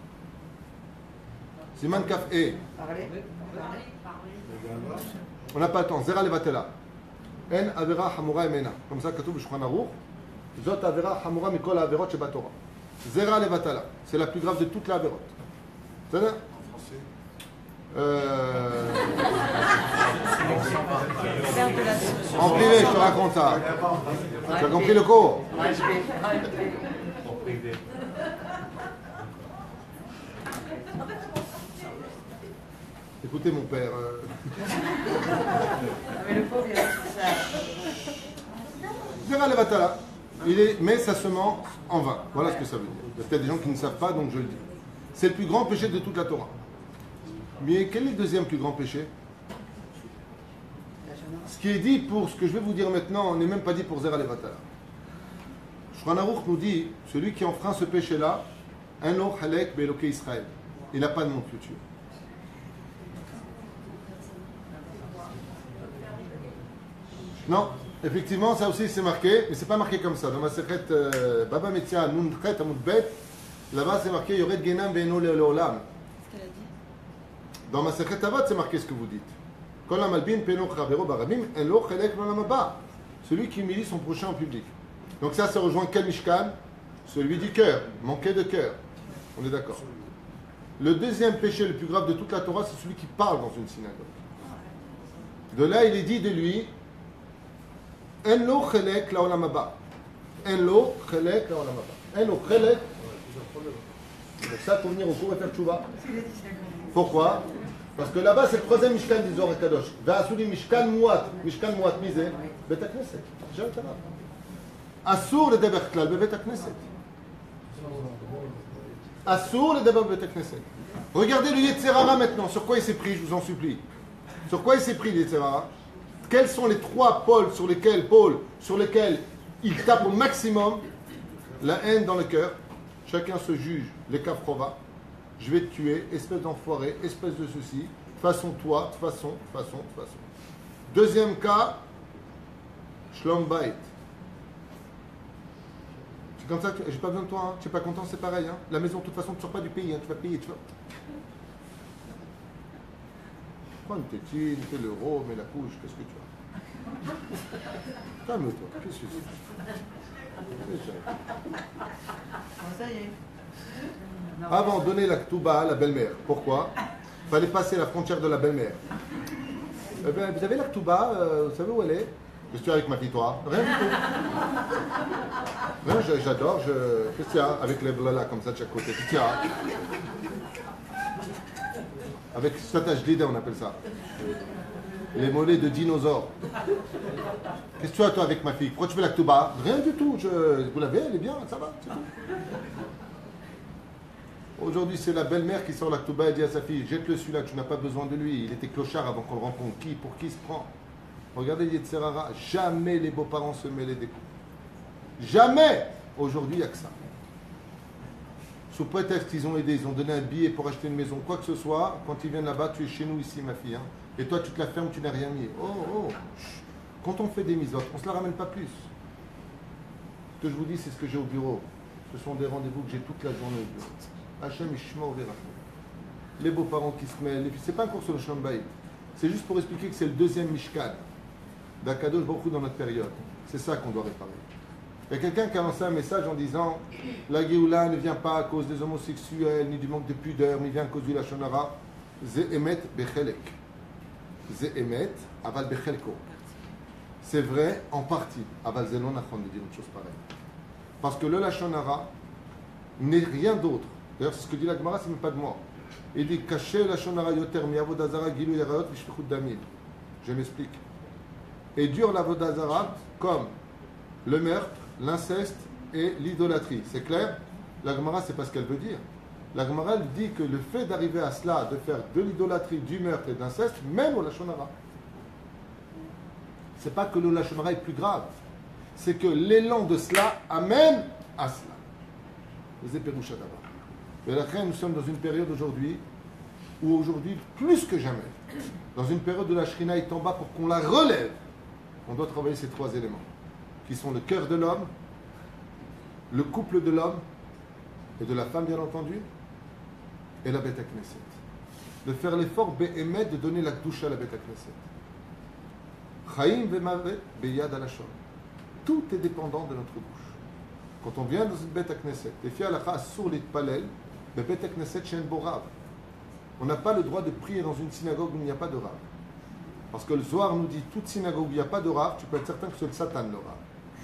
Siman Kaf E. On n'a pas le temps. Zera levatela. En avera hamura emena. Comme ça, כתוב בשולחן ערוך. זאת avera hamura mikol העבירות שבתורה. Zera levatela. C'est la plus grave de toutes les עבירות. בסדר? Euh... En privé, je te raconte ça. Tu as compris le cours? Écoutez mon père. Euh... Mais le pauvre, il a ça. Zera levatala. Il est, mais ça se ment en vain. Voilà ce que ça veut dire. Il y a peut-être des gens qui ne savent pas, donc je le dis. C'est le plus grand péché de toute la Torah. Mais quel est le deuxième plus grand péché? Ce qui est dit pour ce que je vais vous dire maintenant n'est même pas dit pour Zera Levatala. Shulchan Aruch nous dit, celui qui enfreint ce péché-là, un or halek be'eloké Israël. Il n'a pas de monde futur. Non, effectivement, ça aussi c'est marqué, mais c'est pas marqué comme ça. Dans ma secrète euh, Baba Metzia, Nun Chet Amud Bet, là-bas c'est marqué Yored Genam Be'eno Le'olam. Qu'est-ce qu'elle a dit? Dans ma secrète Tavat, c'est marqué ce que vous dites. Kol Amalbin Peno Chavero Barabim Elo Chelek L'Olam Haba. Celui qui humilie son prochain en public. Donc ça, ça rejoint quel Mishkan? Celui du cœur, manqué de cœur. On est d'accord. Le deuxième péché le plus grave de toute la Torah, c'est celui qui parle dans une synagogue. De là, il est dit de lui En lo chelek laolam haba. En lo chelek laolam haba. En lo chelek. Donc ça, il faut venir au cours et faire tchouva. Pourquoi? Parce que là-bas, c'est le troisième Mishkan du Zohar Kadosh. Ve'asuli Mishkan Muat. Mishkan Muat misé. Bet HaKnesset. J'ai un tarab. Assour le deber klal be Bet HaKnesset. Assour le deber be Bet HaKnesset. Regardez le Yetzer Hara maintenant. Sur quoi il s'est pris, je vous en supplie. Sur quoi il s'est pris, le Yetzer Hara? Quels sont les trois pôles sur lesquels, pôles sur lesquels il tape au maximum? La haine dans le cœur. Chacun se juge, les kafrova. Je vais te tuer, espèce d'enfoiré, espèce de ceci, façon toi, façon, façon, façon. Deuxième cas, Shlom Bait. C'est comme ça que j'ai pas besoin de toi, hein. Tu n'es pas content, c'est pareil. Hein. La maison, de toute façon, tu ne sors pas du pays, hein. Tu vas payer, tu vas. Prends une tétine, fais l'euro, mets la couche, qu'est-ce que tu as? Calme-toi, qu'est-ce que c'est? Ça y est. Avant de donner la ktouba à la belle-mère. Pourquoi? Il fallait passer la frontière de la belle-mère. Eh bien, vous avez la ktouba, euh, vous savez où elle est? Qu'est-ce que tu as avec ma fille, toi? Rien du tout. Non, j'adore. Je... Qu'est-ce que tu as avec les blala comme ça de chaque côté? Qu'est-ce que tu as? Avec statage d'idée, on appelle ça. Les mollets de dinosaures. Qu'est-ce que tu as, toi, avec ma fille? Pourquoi tu fais la ktouba? Rien du tout. Je... Vous l'avez, elle est bien, ça va, c'est tout. Aujourd'hui, c'est la belle-mère qui sort la ktouba et dit à sa fille, jette-le celui-là, tu n'as pas besoin de lui. Il était clochard avant qu'on le rencontre. Qui? Pour qui il se prend? Regardez Yetzer Hara, jamais les beaux-parents se mêlaient des coups. Jamais! Aujourd'hui, il n'y a que ça. Sous prétexte qu'ils ont aidé, ils ont donné un billet pour acheter une maison, quoi que ce soit, quand ils viennent là-bas, tu es chez nous ici, ma fille. Hein. Et toi, tu te la fermes, tu n'as rien mis. Oh, oh! Quand on fait des mises, on ne se la ramène pas plus. Ce que je vous dis, c'est ce que j'ai au bureau. Ce sont des rendez-vous que j'ai toute la journée au bureau. Hachem Ishma Overa. Les beaux-parents qui se mêlent. C'est pas un cours sur le Shalom Bayit. C'est juste pour expliquer que c'est le deuxième Mishkan d'Akadosh Baruch Hu dans notre période. C'est ça qu'on doit réparer. Il y a quelqu'un qui a lancé un message en disant la Géoula ne vient pas à cause des homosexuels, ni du manque de pudeur, mais vient à cause du Lashon Hara. Ze emet bechelek. Ze emet aval bechelko. C'est vrai en partie. Aval ze non nachon de dire une chose pareille. Parce que le Lashon Hara n'est rien d'autre. D'ailleurs, c'est ce que dit la Gemara, c'est même pas de moi. Il dit caché Lashon Hara yoter mi avodazara gilu yarayot vishlichut damim. Je m'explique. Et dur l'avodazara comme le meurtre, l'inceste et l'idolâtrie. C'est clair? La Gemara, c'est pas ce qu'elle veut dire. La Gemara, elle dit que le fait d'arriver à cela, de faire de l'idolâtrie, du meurtre et d'inceste, même au Lashon Hara, c'est pas que le Lashon Hara est plus grave. C'est que l'élan de cela amène à cela. Les éperouches d'abord. Mais la crainte, nous sommes dans une période aujourd'hui où aujourd'hui, plus que jamais, dans une période où la Shrina est en bas pour qu'on la relève, on doit travailler ces trois éléments, qui sont le cœur de l'homme, le couple de l'homme et de la femme, bien entendu, et la Beth HaKnesset. De faire l'effort Be'emet de donner la Kedusha à la Beth HaKnesset. Chaim ve'mavet be'yad halashon. Tout est dépendant de notre bouche. Quand on vient dans une Beth HaKnesset, les filles halacha sur les palel, le Beth HaKnesset shen bo rav. On n'a pas le droit de prier dans une synagogue où il n'y a pas de rav. Parce que le Zohar nous dit, toute synagogue où il n'y a pas de rav, tu peux être certain que c'est le Satan le rav.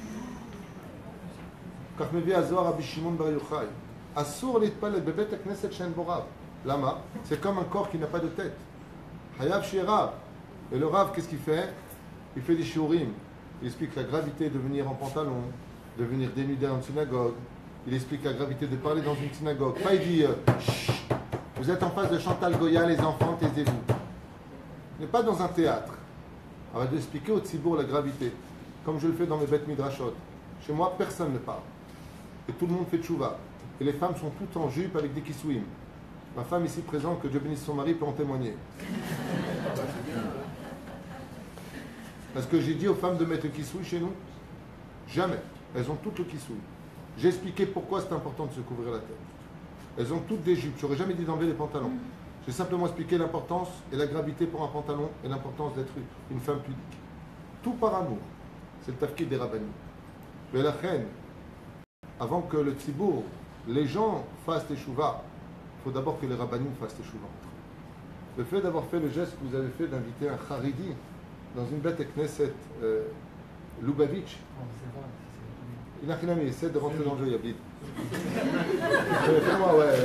Car me vient à Zohar Rabbi Shimon Bar Yochai. Assour l'itpalel be Beth HaKnesset shen bo rav. Lama, c'est comme un corps qui n'a pas de tête. Hayav shi rav. Et le rav, qu'est-ce qu'il fait? Il fait des shiurim. Il explique la gravité de venir en pantalon, de venir dénudé dans une synagogue. Il explique la gravité de parler dans une synagogue. Pas il dit, euh, vous êtes en face de Chantal Goya, les enfants, taisez-vous. On n'est pas dans un théâtre. On va expliquer au tzibour la gravité, comme je le fais dans mes bêtes midrashot. Chez moi, personne ne parle. Et tout le monde fait tchouva. Et les femmes sont toutes en jupe avec des kissouim. Ma femme ici présente, que Dieu bénisse son mari, peut en témoigner. Est-ce que j'ai dit aux femmes de mettre le kissouille chez nous? Jamais. Elles ont toutes le kissouille. J'ai expliqué pourquoi c'est important de se couvrir la tête. Elles ont toutes des jupes. Je n'aurais jamais dit d'enlever les pantalons. J'ai simplement expliqué l'importance et la gravité pour un pantalon et l'importance d'être une femme pudique. Tout par amour. C'est le tafkid des rabbanim. Mais la reine, avant que le tzibour, les gens fassent teshuva, il faut d'abord que les rabbanim fassent teshuva. Le fait d'avoir fait le geste que vous avez fait d'inviter un charidi dans une bête Knesset, euh, Lubavitch, il n'a rien mis, essaie de rentrer dans le jeu, Yabid. Fais-moi, ouais.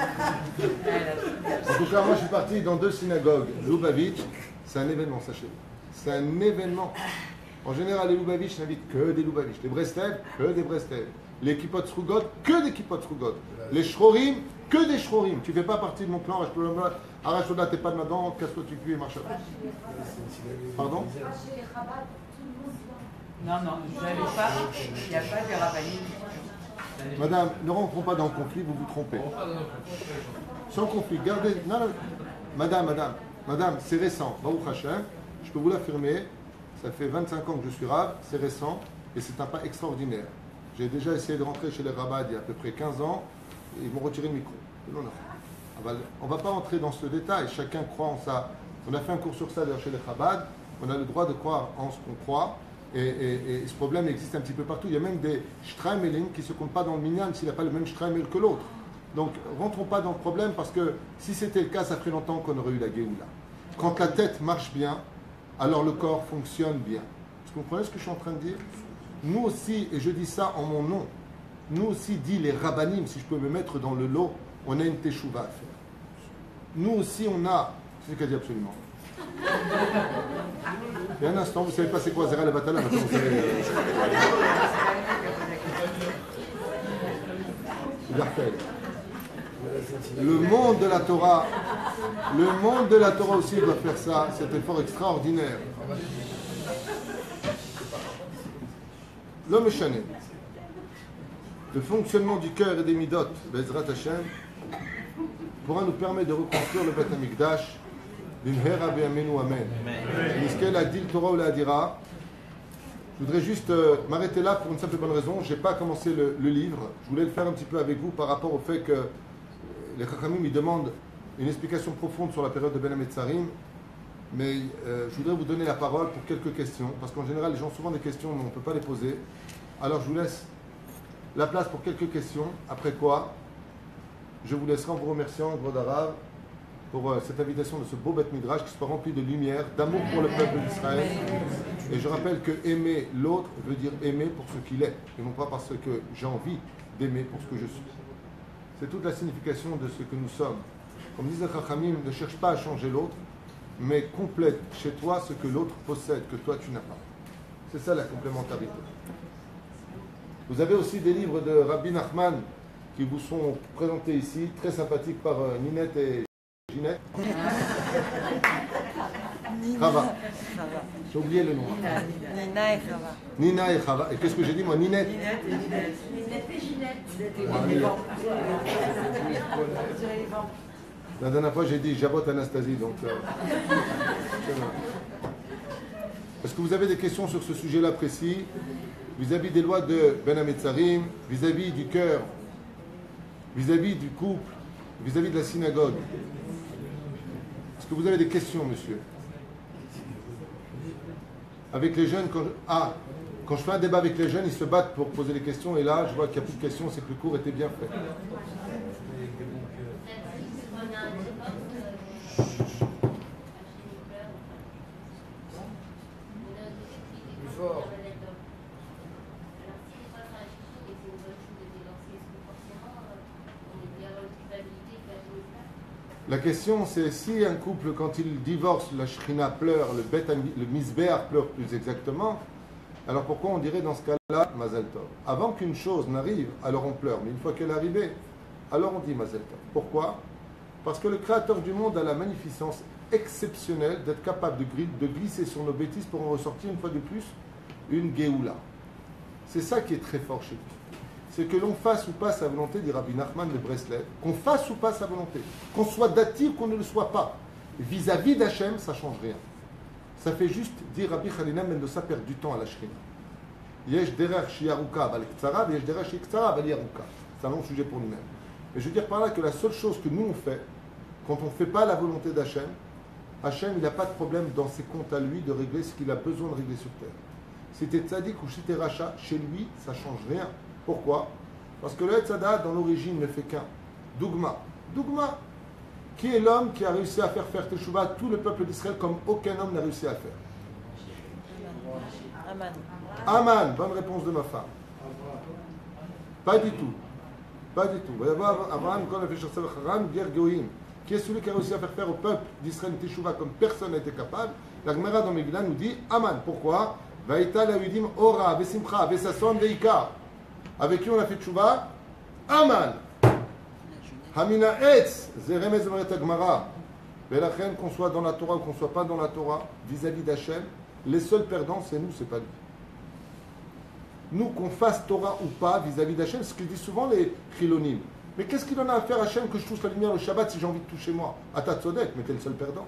En tout cas, moi je suis parti dans deux synagogues. Lubavitch, c'est un événement, sachez. C'est un événement. En général, les Lubavitch n'invitent que des Lubavitch. Les Breslev, que des Breslev. Les Kippot Srugot, que des Kippot Srugot. Les Shrorim, que des Shrorim. Tu ne fais pas partie de mon clan. Arrache-toi, t'es pas de ma-dent, casse-toi tu cul et marche après. Pardon? Non, non, vous n'avez pas, il n'y a pas de rabbanim. Madame, ne rentrons pas dans le conflit, vous vous trompez. Sans conflit, gardez. Non, non. Madame, madame, madame, c'est récent. Baruch Hashem, je peux vous l'affirmer, ça fait vingt-cinq ans que je suis rab, c'est récent et c'est un pas extraordinaire. J'ai déjà essayé de rentrer chez les rabbins il y a à peu près quinze ans et ils m'ont retiré le micro. Non, non. On ne va pas rentrer dans ce détail, chacun croit en ça. On a fait un cours sur ça d'ailleurs chez les Chabad, on a le droit de croire en ce qu'on croit. Et, et, et ce problème existe un petit peu partout. Il y a même des Shtreimelim qui ne se comptent pas dans le minyan s'il n'a pas le même Shtreimel que l'autre. Donc, rentrons pas dans le problème parce que si c'était le cas, ça ferait longtemps qu'on aurait eu la Géoula. Quand la tête marche bien, alors le corps fonctionne bien. Vous comprenez ce que je suis en train de dire? Nous aussi, et je dis ça en mon nom, nous aussi, dit les rabbanim, si je peux me mettre dans le lot, on a une teshuva à faire. Nous aussi, on a, c'est ce qu'elle dit absolument. Et un instant, vous ne savez pas c'est quoi Zera le Batala, maintenant vous savez. Le monde de la Torah, le monde de la Torah aussi doit faire ça, cet effort extraordinaire. L'homme échané. Le fonctionnement du cœur et des midot, Bezrat Hashem, pourra nous permettre de reconstruire le Beth Amikdash. Amen. Je voudrais juste euh, m'arrêter là pour une simple bonne raison. Je n'ai pas commencé le, le livre. Je voulais le faire un petit peu avec vous par rapport au fait que les Chachamim ils demandent une explication profonde sur la période de Ben Hametzarim. Mais euh, je voudrais vous donner la parole pour quelques questions. Parce qu'en général, les gens ont souvent des questions, mais on ne peut pas les poser. Alors je vous laisse la place pour quelques questions. Après quoi, je vous laisserai en vous remerciant, Gros d'Arabe, pour euh, cette invitation de ce beau Beth Midrash qui soit rempli de lumière, d'amour pour le peuple d'Israël. Et je rappelle que aimer l'autre veut dire aimer pour ce qu'il est, et non pas parce que j'ai envie d'aimer pour ce que je suis. C'est toute la signification de ce que nous sommes. Comme disait Chachamim, ne cherche pas à changer l'autre, mais complète chez toi ce que l'autre possède, que toi tu n'as pas. C'est ça la complémentarité. Vous avez aussi des livres de Rabbi Nachman qui vous sont présentés ici, très sympathiques par euh, Ninette et Ginette. Chava. J'ai oublié le nom. Nina et Chava. Nina et Chava. Et qu'est-ce que j'ai dit moi? Ninette. Ninette et Ginette. Ninette et Ginette. La dernière fois j'ai dit Jabot Anastasie. Donc, euh, est-ce que vous avez des questions sur ce sujet-là précis, vis-à-vis des lois de Ben Hametzarim, vis-à-vis du cœur, vis-à-vis du couple, vis-à-vis de la synagogue? Est-ce que vous avez des questions, monsieur? Avec les jeunes, quand je... Ah, quand je fais un débat avec les jeunes, ils se battent pour poser des questions, et là, je vois qu'il n'y a plus de questions, c'est que le cours était bien fait. La question, c'est si un couple, quand il divorce, la shrina pleure, le, bet, le misbéar pleure plus exactement, alors pourquoi on dirait dans ce cas-là Mazel Tov? Avant qu'une chose n'arrive, alors on pleure. Mais une fois qu'elle est arrivée, alors on dit Mazel Tov. Pourquoi? Parce que le Créateur du monde a la magnificence exceptionnelle d'être capable de glisser sur nos bêtises pour en ressortir une fois de plus une Géoula. C'est ça qui est très fort chez lui. C'est que l'on fasse ou pas sa volonté, dit Rabbi Nachman de Breslev, qu'on fasse ou pas sa volonté, qu'on soit dati ou qu'on ne le soit pas. Vis-à-vis d'Hachem, ça ne change rien. Ça fait juste dire Rabbi Hanina Mendoza perd du temps à la Shrina. Yesh derer shiyaruka bal ktsara, yesh derer shiktsara bal yaruka. C'est un long sujet pour nous-mêmes. Mais je veux dire par là que la seule chose que nous on fait, quand on ne fait pas la volonté d'Hachem, Hachem il n'a pas de problème dans ses comptes à lui de régler ce qu'il a besoin de régler sur terre. Si t'es tzaddik ou si t'es rachat, chez lui, ça ne change rien. Pourquoi? Parce que le Tzada, dans l'origine, ne fait qu'un. Dougma. Dougma. Qui est l'homme qui a réussi à faire faire Teshuvah tout le peuple d'Israël comme aucun homme n'a réussi à faire? Aman. Aman. Bonne réponse de ma femme. Pas du tout. Pas du tout. Abraham, quand on a fait Chassel Haran, Ger Goïm, qui est celui qui a réussi à faire faire au peuple d'Israël Teshuvah comme personne n'a été capable, la Gemara dans Megillah nous dit Aman. Pourquoi? Vaïta la Yudim Ora, Vesimcha, Vesasson, Veika. Avec qui on a fait Teshuvah? Aman. Hamina Etz, Zeremez Meret Agmara. Mais la reine, qu'on soit dans la Torah ou qu'on ne soit pas dans la Torah, vis-à-vis d'Hachem, les seuls perdants, c'est nous, c'est pas lui. Nous, qu'on fasse Torah ou pas vis-à-vis d'Hachem, c'est ce qu'ils disent souvent les chilonim. Mais qu'est-ce qu'il en a à faire Hachem que je touche la lumière le Shabbat si j'ai envie de toucher moi? Ata tzodek, mais t'es le seul perdant.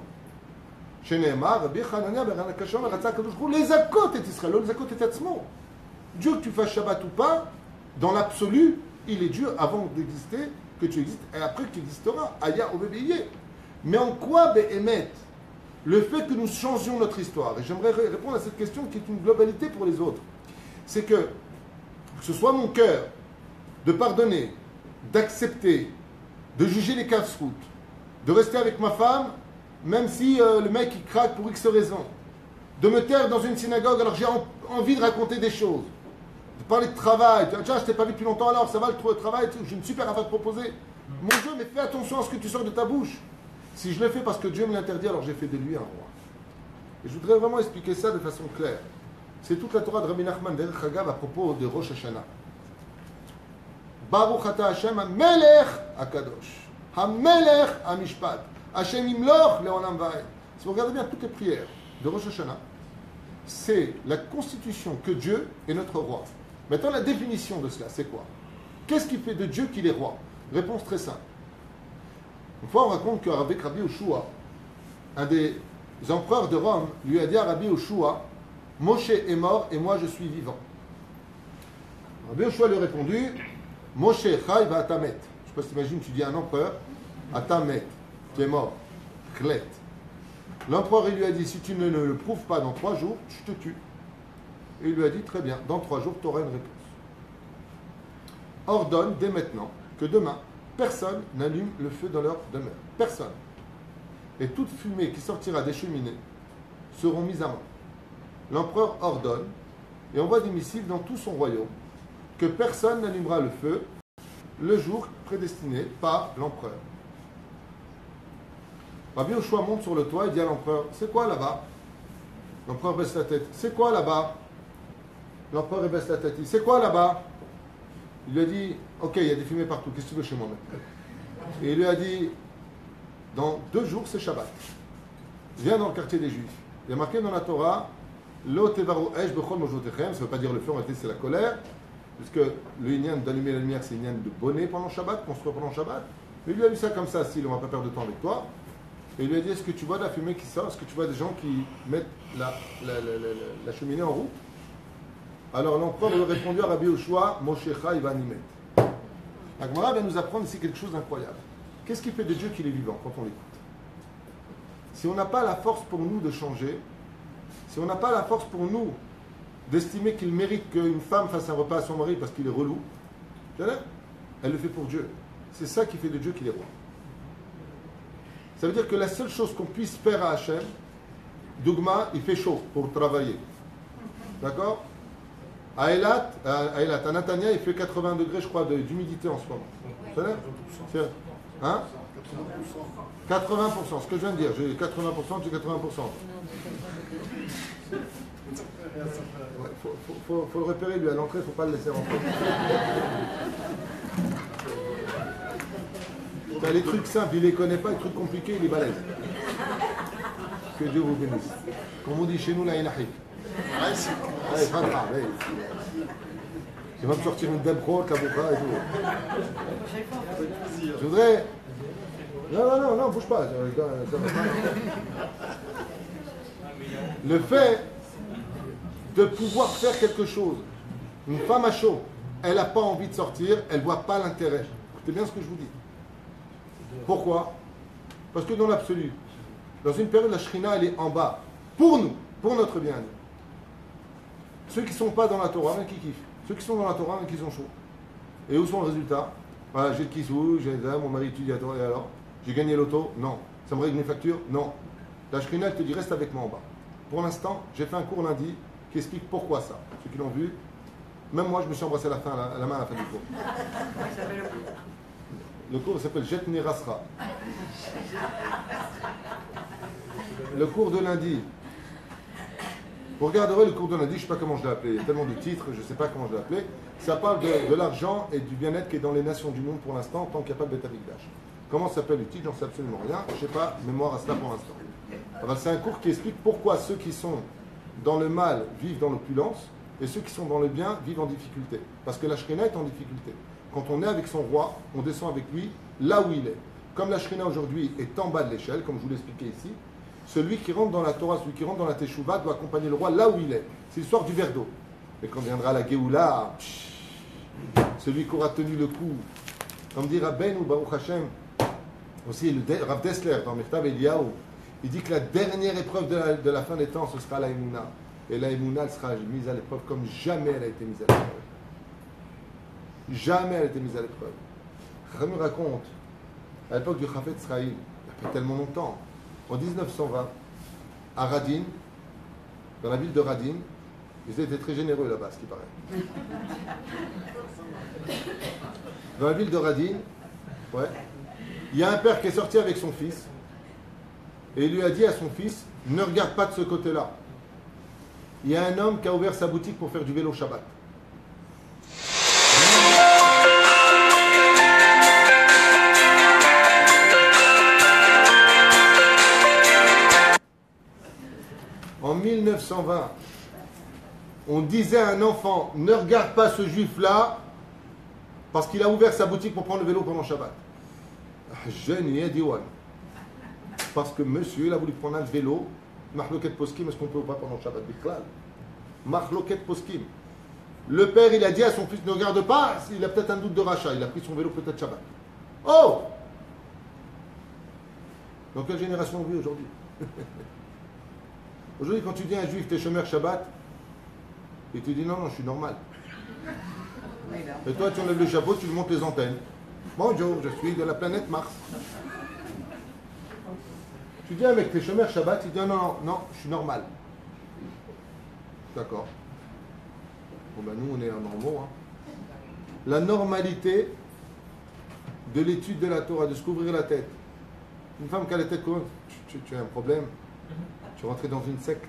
Les zakot et Israël, les zakot et Atzmo. Dieu que tu fasses Shabbat ou pas, dans l'absolu, il est Dieu avant d'exister, que tu existes, et après qu'il existera. Aya obébiye. Mais en quoi, Be'emet, le fait que nous changions notre histoire, et j'aimerais répondre à cette question qui est une globalité pour les autres, c'est que, que ce soit mon cœur de pardonner, d'accepter, de juger les casse-routes, de rester avec ma femme, même si euh, le mec il craque pour X raisons, de me taire dans une synagogue alors j'ai en, envie de raconter des choses, de parler de travail, tiens je t'ai pas vu depuis longtemps alors ça va le travail, j'ai une super affaire à te proposer. Mon Dieu, mais fais attention à ce que tu sors de ta bouche. Si je le fais parce que Dieu me l'interdit, alors j'ai fait de lui un roi. Et je voudrais vraiment expliquer ça de façon claire. C'est toute la Torah de Rabbi Nachman Derech Hagav à propos de Rosh Hashanah. Baruch ata Hashem ha-melech ha-kadosh, ha-melech ha-mishpat, Hashem imloch le'olam va'ed. Si vous regardez bien toutes les prières de Rosh Hashanah, c'est la constitution que Dieu est notre roi. Maintenant, la définition de cela, c'est quoi? Qu'est-ce qui fait de Dieu qu'il est roi? Réponse très simple. Une fois, on raconte qu'avec Rabbi Yoshua, un des empereurs de Rome lui a dit à Rabbi Yoshua, Moshe est mort et moi je suis vivant. Rabbi Yoshua lui a répondu, Moshe chai va atamet. Je ne sais pas si tu imagines, tu dis à un empereur, atamet, tu es mort. Klet. L'empereur il lui a dit, si tu ne le prouves pas dans trois jours, je te tue. Et il lui a dit, très bien, dans trois jours, tu auras une réponse. Ordonne dès maintenant que demain, personne n'allume le feu dans leur demeure. Personne. Et toute fumée qui sortira des cheminées seront mises à mort. L'empereur ordonne et envoie des missives dans tout son royaume que personne n'allumera le feu le jour prédestiné par l'empereur. Rabbi Yoshua monte sur le toit et dit à l'empereur, c'est quoi là-bas? L'empereur baisse la tête. C'est quoi là-bas? L'empereur baisse la tête. C'est quoi là-bas? Il lui a dit, ok, il y a des fumées partout, qu'est-ce que tu veux chez moi maintenant? Et il lui a dit, dans deux jours, c'est Shabbat. Viens dans le quartier des Juifs. Il y a marqué dans la Torah, Lo tevaru esh bechol mojotechem, ça ne veut pas dire le feu, en réalité c'est la colère, puisque le inyan d'allumer la lumière, c'est inyan de bonnet pendant Shabbat, construire pendant Shabbat. Mais il lui a dit ça comme ça, si on ne va pas perdre de temps avec toi. Et il lui a dit, est-ce que tu vois de la fumée qui sort? Est-ce que tu vois des gens qui mettent la, la, la, la, la cheminée en route? Alors l'empereur lui a répondu à Rabbi Yoshua, Moshecha, il va nimet. La Gemara vient nous apprendre ici quelque chose d'incroyable. Qu'est-ce qui fait de Dieu qu'il est vivant quand on l'écoute? Si on n'a pas la force pour nous de changer, si on n'a pas la force pour nous d'estimer qu'il mérite qu'une femme fasse un repas à son mari parce qu'il est relou, elle le fait pour Dieu. C'est ça qui fait de Dieu qu'il est roi. Ça veut dire que la seule chose qu'on puisse faire à Hachem, Dougma, il fait chaud pour travailler. D'accord? À Eilat, à Eilat, à Natania, il fait quatre-vingts degrés, je crois, d'humidité en ce moment. Ça va? Hein? quatre-vingts pour cent, ce que je viens de dire. J'ai quatre-vingts pour cent, j'ai quatre-vingts pour cent. Il ouais, faut, faut, faut, faut le repérer, lui, à l'entrée, il ne faut pas le laisser rentrer. T'as les trucs simples, il ne les connaît pas, les trucs compliqués, il est balèze. Que Dieu vous bénisse. Comme on dit chez nous, la ilahi. Allez, pas grave, allez. Il va me sortir une debro, la boucha et tout. Je voudrais. Non, non, non, non, bouge pas. Le fait de pouvoir faire quelque chose. Une femme à chaud, elle n'a pas envie de sortir, elle ne voit pas l'intérêt. Écoutez bien ce que je vous dis. Pourquoi? Parce que dans l'absolu, dans une période, la Shrina, elle est en bas. Pour nous, pour notre bien. Ceux qui ne sont pas dans la Torah, qui kiffent. Ceux qui sont dans la Torah, qui sont chauds. Et où sont les résultats? Voilà, j'ai le kissou, j'ai là, mon mari étudie à Torah, et alors? J'ai gagné l'auto? Non. Ça me règle mes factures? Non. La Shrina, elle te dit, reste avec moi en bas. Pour l'instant, j'ai fait un cours lundi qui explique pourquoi ça. Ceux qui l'ont vu, même moi, je me suis embrassé la, fin, la, la main à la fin du cours. Le cours s'appelle Jetni Rasra. Le cours de lundi. Vous regarderez le cours de lundi, je ne sais pas comment je l'ai appelé. Il y a tellement de titres, je ne sais pas comment je l'ai appelé. Ça parle de, de l'argent et du bien-être qui est dans les nations du monde pour l'instant, tant qu'il n'y a pas de Beth Amikdash. Comment s'appelle le titre? J'en sais absolument rien. Je ne sais pas, mémoire à cela pour l'instant. Alors, c'est un cours qui explique pourquoi ceux qui sont dans le mal vivent dans l'opulence et ceux qui sont dans le bien vivent en difficulté. Parce que la Shrina est en difficulté. Quand on est avec son roi, on descend avec lui là où il est. Comme la Shrina aujourd'hui est en bas de l'échelle, comme je vous l'expliquais ici, celui qui rentre dans la Torah, celui qui rentre dans la Teshuvah doit accompagner le roi là où il est. C'est l'histoire du verre d'eau. Et quand viendra la Géoula, celui qui aura tenu le coup, comme dit Rabbeinu Baruch Hashem, aussi le Rav Dessler dans Mechtav Eliyahu, il dit que la dernière épreuve de la, de la fin des temps, ce sera la Emouna. Et la Emouna, elle sera mise à l'épreuve comme jamais elle a été mise à l'épreuve. Jamais elle a été mise à l'épreuve. Rami raconte, à l'époque du Chafetz Israël, il n'y a pas tellement longtemps, en dix-neuf cent vingt, à Radin, dans la ville de Radin, ils étaient très généreux là-bas, ce qui paraît. Dans la ville de Radin, ouais, il y a un père qui est sorti avec son fils et il lui a dit à son fils, ne regarde pas de ce côté-là. Il y a un homme qui a ouvert sa boutique pour faire du vélo Shabbat. En mille neuf cent vingt, on disait à un enfant, ne regarde pas ce juif-là parce qu'il a ouvert sa boutique pour prendre le vélo pendant Shabbat. Jeune, il a dit ouais. Parce que monsieur, il a voulu prendre un vélo. Mahloket poskim, est-ce qu'on peut ou pas pendant Shabbat Biklal? Mahloket poskim. Le père, il a dit à son fils, ne regarde pas, il a peut-être un doute de rachat. Il a pris son vélo peut-être Shabbat. Oh! Dans quelle génération on vit aujourd'hui? Aujourd'hui, quand tu dis à un juif, t'es chômeur Shabbat, il te dit non, non, je suis normal. Et toi, tu enlèves le chapeau, tu lui montes les antennes. Bonjour, je suis de la planète Mars. Tu dis avec tes chômeurs Shabbat, il dit non, non, non, je suis normal. D'accord. Bon ben nous, on est en normaux. Hein. La normalité de l'étude de la Torah, de se couvrir la tête. Une femme qui a la tête couverte, tu, tu, tu as un problème. Tu rentrais dans une secte.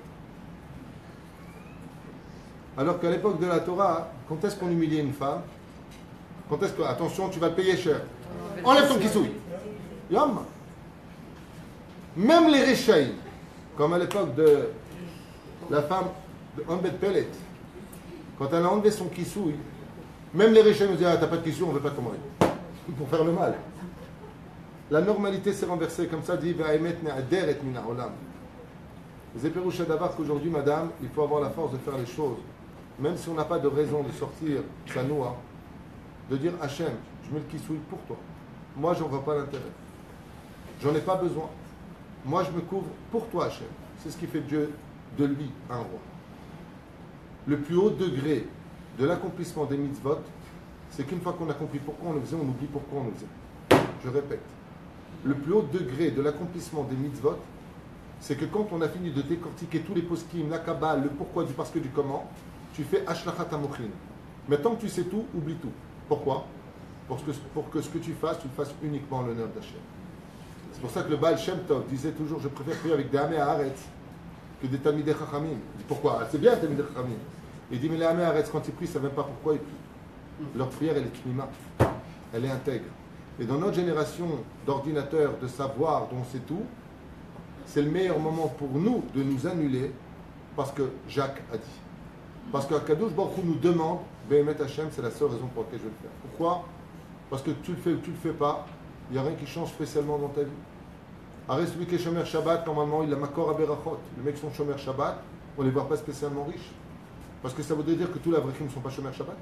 Alors qu'à l'époque de la Torah, quand est-ce qu'on humiliait une femme? Quand est-ce que, attention, tu vas le payer cher. Enlève ton kissouille. Yom. Même les Réchaïm, comme à l'époque de la femme de Ambet Pellet, quand elle a enlevé son kissouille, même les Réchaïm nous disaient, ah, t'as pas de kissouille, on ne veut pas te mari. Pour faire le mal. La normalité s'est renversée comme ça, dit, Va'emet ne'ader et mina olam. C'est Péroucha d'avoir qu'aujourd'hui, madame, il faut avoir la force de faire les choses. Même si on n'a pas de raison de sortir sa noix, de dire Hachem, je mets le kissouille pour toi. Moi, j'en vois pas l'intérêt. J'en ai pas besoin. Moi, je me couvre pour toi, Hachem. C'est ce qui fait Dieu de lui un roi. Le plus haut degré de l'accomplissement des mitzvot, c'est qu'une fois qu'on a compris pourquoi on le faisait, on oublie pourquoi on le faisait. Je répète. Le plus haut degré de l'accomplissement des mitzvot, c'est que quand on a fini de décortiquer tous les poskim, la Kabbale, le pourquoi du parce que du comment, tu fais Ashlachat Amochin. Mais tant que tu sais tout, oublie tout. Pourquoi? Pour que, pour que ce que tu fasses, tu le fasses uniquement en l'honneur d'Hachem. C'est pour ça que le Baal Shem Tov disait toujours, je préfère prier avec des Amé Haaretz que des Talmidei Chachamim. Il dit pourquoi? C'est bien Talmidei Chachamim. Il dit mais les Amé Haaretz, quand ils prient, ils ne savent même pas pourquoi ils prient. Leur prière, elle est knima. Elle est intègre. Et dans notre génération d'ordinateurs, de savoir, dont on sait tout, c'est le meilleur moment pour nous de nous annuler parce que Jacques a dit. Parce que Kadosh Baruch Hu nous demande, Behemet Hashem, c'est la seule raison pour laquelle je vais le faire. Pourquoi? Parce que tu le fais ou tu le fais pas, il n'y a rien qui change spécialement dans ta vie. Arrête celui qui est Shomer Shabbat, normalement, il a Makor Aberachot. Les mecs qui sont Shomer Shabbat, on ne les voit pas spécialement riches. Parce que ça voudrait dire que tous les Avrichim ne sont pas Shomer Shabbat.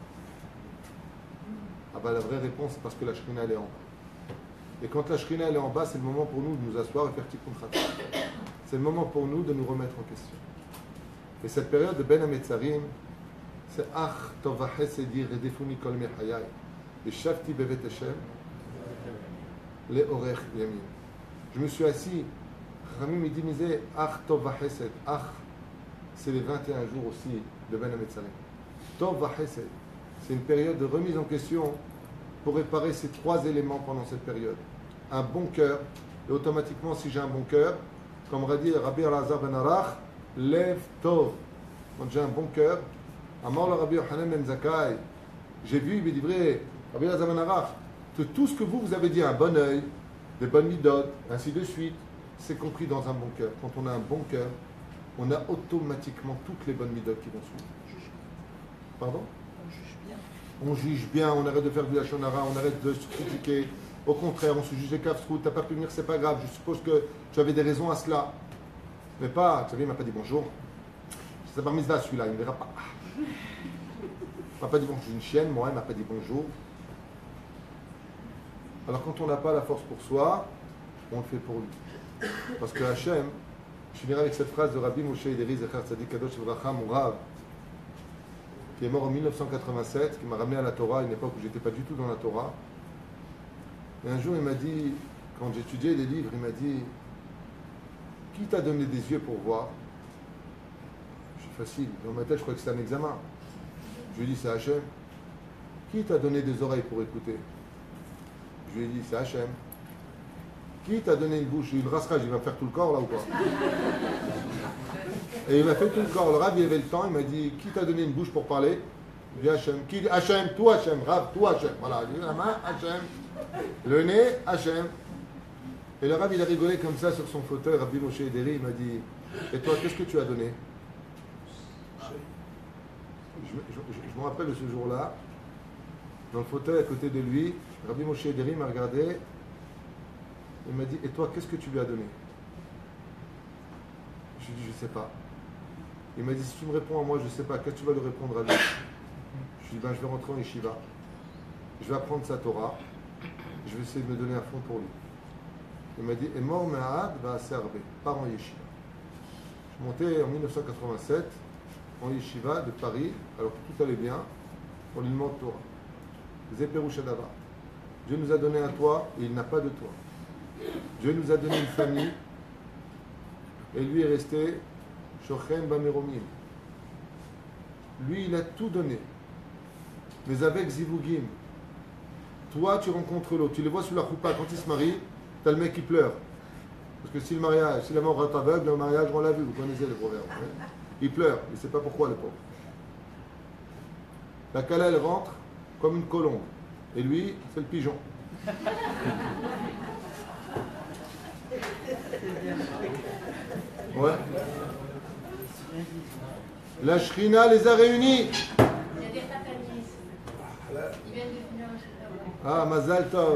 Ah bah la vraie réponse, c'est parce que la Shrina, elle est en bas. Et quand la Shrina, elle est en bas, c'est le moment pour nous de nous asseoir et faire Tikkun Khatat. C'est le moment pour nous de nous remettre en question. Et cette période de Ben Hametzarim, c'est Ach Tov Hesedi Redefuni Kol Mechayai. Et Shavti Bevet Hashem, Le Orech Yamin. Je me suis assis, Rami me disait Ach Tov Hesed. Ach, c'est les vingt et un jours aussi de Ben Hametzarim. Tov Hesed, c'est une période de remise en question pour réparer ces trois éléments pendant cette période. Un bon cœur, et automatiquement, si j'ai un bon cœur, comme aurait dit Rabbi Elazar ben Arach, Lev Tov. Quand j'ai un bon cœur, Amar le Rabbi Yochanan ben Zakkai, j'ai vu, il me dit vrai, Rabbi Elazar ben Arach, que tout ce que vous, vous avez dit, un bon œil, des bonnes midotes, ainsi de suite, c'est compris dans un bon cœur. Quand on a un bon cœur, on a automatiquement toutes les bonnes midotes qui vont suivre. Pardon? On juge bien. On juge bien, on arrête de faire du lachon hara, on arrête de se critiquer. Au contraire, on se juge les kafsrout, t'as pas pu venir, c'est pas grave, je suppose que tu avais des raisons à cela. Mais pas, tu savais, il m'a pas dit bonjour. C'est pas mis là celui-là, il ne verra pas. Il m'a pas dit bonjour, j'ai une chienne, moi, il m'a pas dit bonjour. Alors quand on n'a pas la force pour soi, on le fait pour lui. Parce que Hachem, je finirai avec cette phrase de Rabbi Moshe Ederi Zechar Tzadik Kadosh Evracha, mon Rav, qui est mort en mille neuf cent quatre-vingt-sept, qui m'a ramené à la Torah, à une époque où j'étais pas du tout dans la Torah. Et un jour, il m'a dit, quand j'étudiais les livres, il m'a dit, qui t'a donné des yeux pour voir? Je suis facile. Dans ma tête, je crois que c'est un examen. Je lui ai dit, c'est Hachem. Qui t'a donné des oreilles pour écouter? Je lui ai dit, c'est Hachem. Qui t'a donné une bouche? Une rasserage, il va faire tout le corps là ou quoi? Et il m'a fait tout le corps. Le Rav, il avait le temps, il m'a dit, qui t'a donné une bouche pour parler? Je lui ai dit, Hachem. Qui? Hachem, toi Hachem. Rav, toi Hachem. Voilà, j'ai la main, Hachem. Le nez, Hachem. Et le Rav, il a rigolé comme ça sur son fauteuil. Rabbi Moshe Ederi, il m'a dit, et toi, qu'est-ce que tu as donné? Je, je, je, je me rappelle de ce jour-là, dans le fauteuil à côté de lui, Rabbi Moshe Ederi m'a regardé, il m'a dit, et toi, qu'est-ce que tu lui as donné? Je lui ai dit, je ne sais pas. Il m'a dit, si tu me réponds à moi, je ne sais pas, qu'est-ce que tu vas lui répondre à lui? Je lui ai dit, ben, je vais rentrer en yeshiva. Je vais apprendre sa Torah. Je vais essayer de me donner un fond pour lui. Il m'a dit, et mort me'ahad va serbe, part en yeshiva. Je montais en mille neuf cent quatre-vingt-sept en yeshiva de Paris, alors que tout allait bien, on lui demande Torah. Zéperouch Adava. Dieu nous a donné un toit et il n'a pas de toit. Dieu nous a donné une famille et lui est resté Shochem Bameromim. Lui, il a tout donné. Mais avec Zivugim. Toi, tu rencontres l'autre. Tu les vois sous la choupa. Quand ils se marient, tu as le mec qui pleure. Parce que si le mariage, si la mort est aveugle, le mariage, on l'a vu, vous connaissez le proverbe. Hein? Il pleure, il ne sait pas pourquoi, le pauvre. La Kala, elle rentre comme une colombe. Et lui, c'est le pigeon. Ouais. La Shrina les a réunis. Il y a des fatalistes. Ils viennent de finir un chef. Ah, Mazal Tov.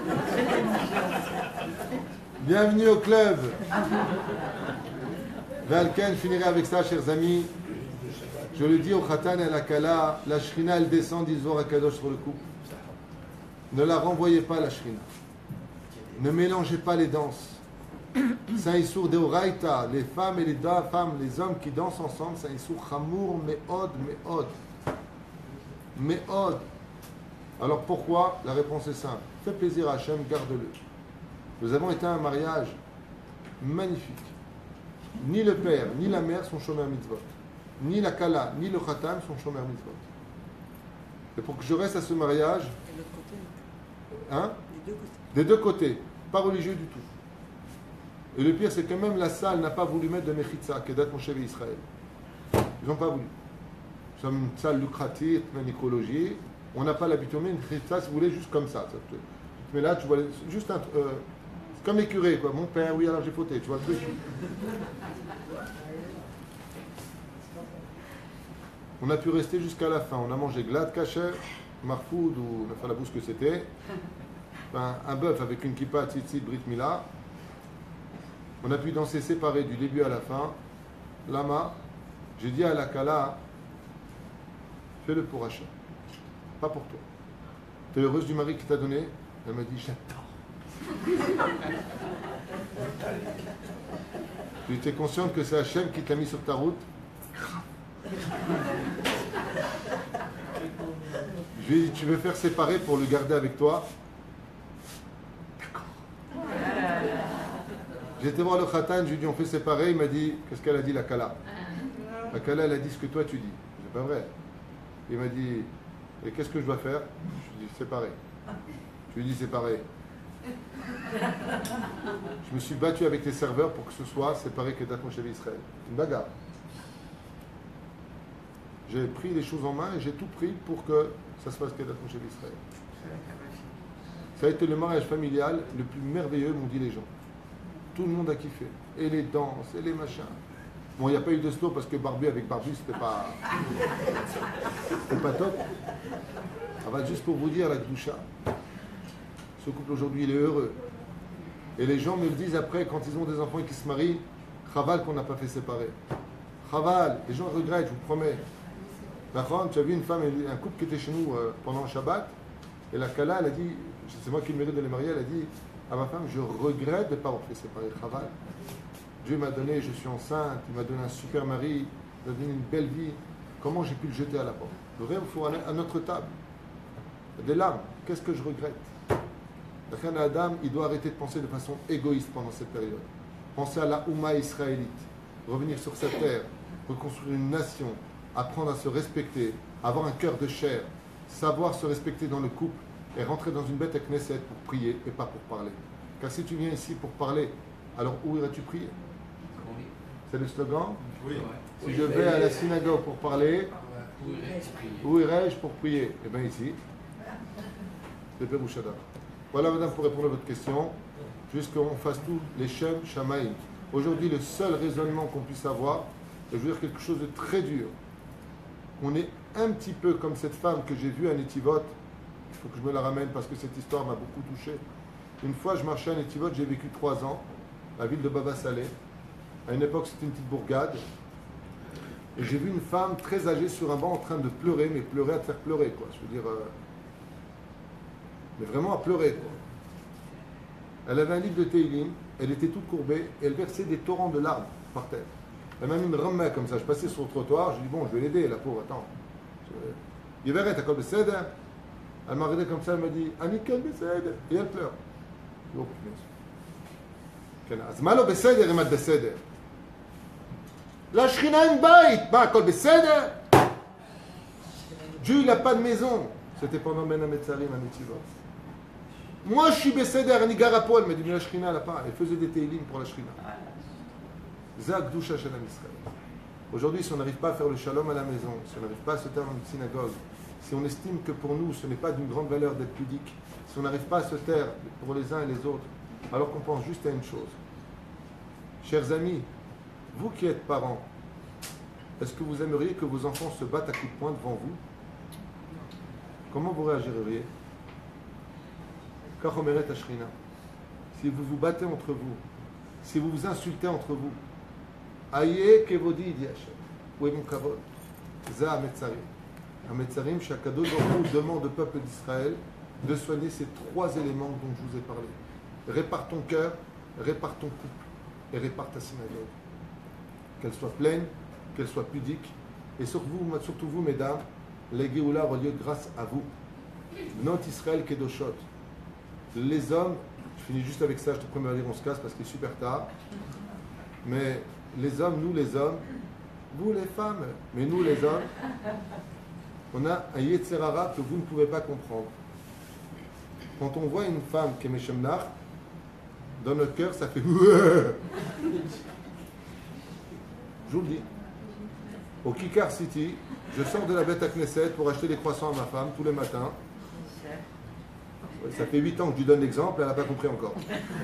Bienvenue au club. Valken, je finirai avec ça, chers amis. Je le dis au Khatan et à la Kala, la Shrina, elle descend d'Izor à Kadosh sur le couple. Ne la renvoyez pas, la Shrina. Ne mélangez pas les danses. C'est un issour de Oraïta. Les femmes et les deux femmes, les hommes qui dansent ensemble, c'est un issour chamour, me'od, me'od. Me'od. Alors pourquoi? La réponse est simple. Fais plaisir à Hachem, garde-le. Nous avons été à un mariage magnifique. Ni le père, ni la mère sont shomer mitzvot. Ni la kala, ni le khatam sont shomer mitzvot. Et pour que je reste à ce mariage, Et de l'autre côté, hein, des deux côtés. des deux côtés, pas religieux du tout. Et le pire, c'est que même la salle n'a pas voulu mettre de mechitza, Kedat Moshe Israël. Ils n'ont pas voulu. Nous sommes une salle lucrative, une écologie. On n'a pas l'habitude, mais une mechitza, si vous voulez, juste comme ça. Mais là, tu vois, juste un. Euh, c'est comme les curés, quoi. Mon père, oui, alors j'ai fauté, tu vois le truc. On a pu rester jusqu'à la fin. On a mangé glad kasher, marfoud ou la falabous que c'était. Enfin, un bœuf avec une kippa, tzitzit, brit mila. On a pu danser séparés du début à la fin. Lama, j'ai dit à la Kala, fais-le pour Hachem, pas pour toi. Tu es heureuse du mari qui t'a donné? Elle m'a dit, j'adore. Tu étais consciente que c'est Hachem qui t'a mis sur ta route? Je lui ai dit, tu veux faire séparer pour le garder avec toi? D'accord. J'étais voir le khatan, je lui ai dit, on fait séparer. Il m'a dit, qu'est-ce qu'elle a dit la Kala? La Kala, elle a dit ce que toi tu dis. C'est pas vrai. Il m'a dit, et qu'est-ce que je dois faire? Je lui ai dit, séparer. Je lui ai dit, séparer. Je me suis battu avec les serveurs pour que ce soit séparé que d'être mon chef Israël. Une bagarre. J'ai pris les choses en main et j'ai tout pris pour que ça se fasse que d'être mon chef Israël. Ça a été le mariage familial le plus merveilleux, m'ont dit les gens. Tout le monde a kiffé. Et les danses, et les machins. Bon, il n'y a pas eu de slow parce que Barbu avec Barbu, c'était pas. C'était pas top. Ça va juste pour vous dire, la Gdoucha. Ce couple aujourd'hui, il est heureux. Et les gens me le disent après, quand ils ont des enfants et qu'ils se marient, Chaval qu'on n'a pas fait séparer. Chaval, les gens regrettent, je vous promets. D'accord, tu as vu une femme, un couple qui était chez nous euh, pendant le Shabbat, et la Kala, elle a dit, c'est moi qui le mérite de les marier, elle a dit à ma femme, je regrette de ne pas avoir fait séparer Chaval. Dieu m'a donné, je suis enceinte, il m'a donné un super mari, il m'a donné une belle vie. Comment j'ai pu le jeter à la porte? Le rêve, il faut aller à notre table. Des larmes, qu'est-ce que je regrette? Un Adam, il doit arrêter de penser de façon égoïste pendant cette période. Penser à la Oumma israélite, revenir sur cette terre, reconstruire une nation, apprendre à se respecter, avoir un cœur de chair, savoir se respecter dans le couple et rentrer dans une bête à Knesset pour prier et pas pour parler. Car si tu viens ici pour parler, alors où iras-tu prier? C'est le slogan? Oui. Si je vais à la synagogue pour parler, où irai-je pour prier? Eh bien ici, c'est Perouchada. Voilà, madame, pour répondre à votre question, juste qu'on fasse tout les Shem Shamaïm. Aujourd'hui, le seul raisonnement qu'on puisse avoir, et je veux dire quelque chose de très dur, on est un petit peu comme cette femme que j'ai vue à Netivot. Il faut que je me la ramène parce que cette histoire m'a beaucoup touché. Une fois, je marchais à Netivot, j'ai vécu trois ans, la ville de Baba Saleh. À une époque, c'était une petite bourgade. Et j'ai vu une femme très âgée sur un banc en train de pleurer, mais pleurer à te faire pleurer, quoi. Je veux dire, euh, mais vraiment à pleurer, quoi. Elle avait un livre de Teilim, elle était toute courbée, et elle versait des torrents de larmes par terre. Elle m'a mis une ramma comme ça. Je passais sur le trottoir, je lui dis bon, je vais l'aider, la pauvre, attends. Il verrait, t'as quoi de cède? Elle m'a regardé comme ça, elle m'a dit Anikel Beseder. Et elle pleure. Oh, punaise. Azmalo Beseder, et mat Beseder. La Shrina a une baït, bah, Kol Beseder. Dieu, il n'a pas de maison. C'était pendant Ben Ametzarim à Netivot. Moi, je suis Beseder, ni Garapo. Elle m'a dit mais la Shrina, elle n'a pas. Elle faisait des teilim pour la Shrina. Zak Dusha Shalom Israël. Aujourd'hui, si on n'arrive pas à faire le shalom à la maison, si on n'arrive pas à se taire dans une synagogue, si on estime que pour nous, ce n'est pas d'une grande valeur d'être pudique, si on n'arrive pas à se taire pour les uns et les autres, alors qu'on pense juste à une chose. Chers amis, vous qui êtes parents, est-ce que vous aimeriez que vos enfants se battent à coups de poing devant vous? Comment vous réagiriez? Kachomeret Ashrina. Si vous vous battez entre vous, si vous vous insultez entre vous, Aïe Kevodi dit Hachem. Où est mon kavod? Za Ametzarim. Ametzarim, Shakadosh Baruch Hu demande au peuple d'Israël de soigner ces trois éléments dont je vous ai parlé. Répare ton cœur, répare ton couple et répare ta synagogue. Qu'elle soit pleine, qu'elle soit pudique. Et surtout vous, surtout vous mesdames, les Géoula aura lieu grâce à vous. Not Israël Kedoshot. Les hommes, je finis juste avec ça, je te promets à dire on se casse parce qu'il est super tard. Mais les hommes, nous les hommes, vous les femmes, mais nous les hommes, on a un Yetzerara que vous ne pouvez pas comprendre. Quand on voit une femme qui est Meshemnach, dans notre cœur, ça fait je vous le dis. Au Kikar City, je sors de la bête à Knesset pour acheter des croissants à ma femme tous les matins. Ça fait huit ans que je lui donne l'exemple, elle n'a pas compris encore.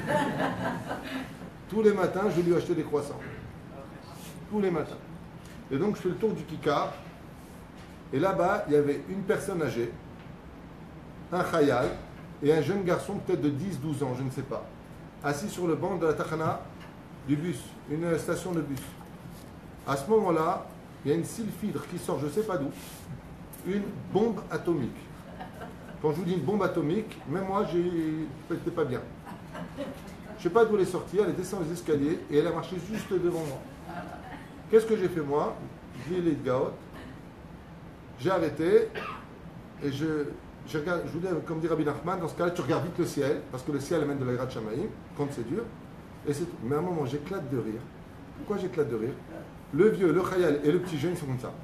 Tous les matins, je lui achetais des croissants. Tous les matins. Et donc, je fais le tour du Kikar. Et là-bas, il y avait une personne âgée, un Khayal, et un jeune garçon, peut-être de dix douze ans, je ne sais pas, assis sur le banc de la Tachana, du bus, une station de bus. À ce moment-là, il y a une sylphidre qui sort, je ne sais pas d'où, une bombe atomique. Quand je vous dis une bombe atomique, même moi, j'étais pas bien. Je ne sais pas d'où elle est sortie, elle est descendue les escaliers et elle a marché juste devant moi. Qu'est-ce que j'ai fait moi? J'ai les gaotes, j'ai arrêté et je, je regarde, je vous dis, comme dit Rabbi Nachman, dans ce cas-là, tu regardes vite le ciel, parce que le ciel amène de la Yirat Shamayim, quand c'est dur, et c'est tout. Mais à un moment, j'éclate de rire. Pourquoi j'éclate de rire? Le vieux, le khayal et le petit jeune, ils sont comme ça.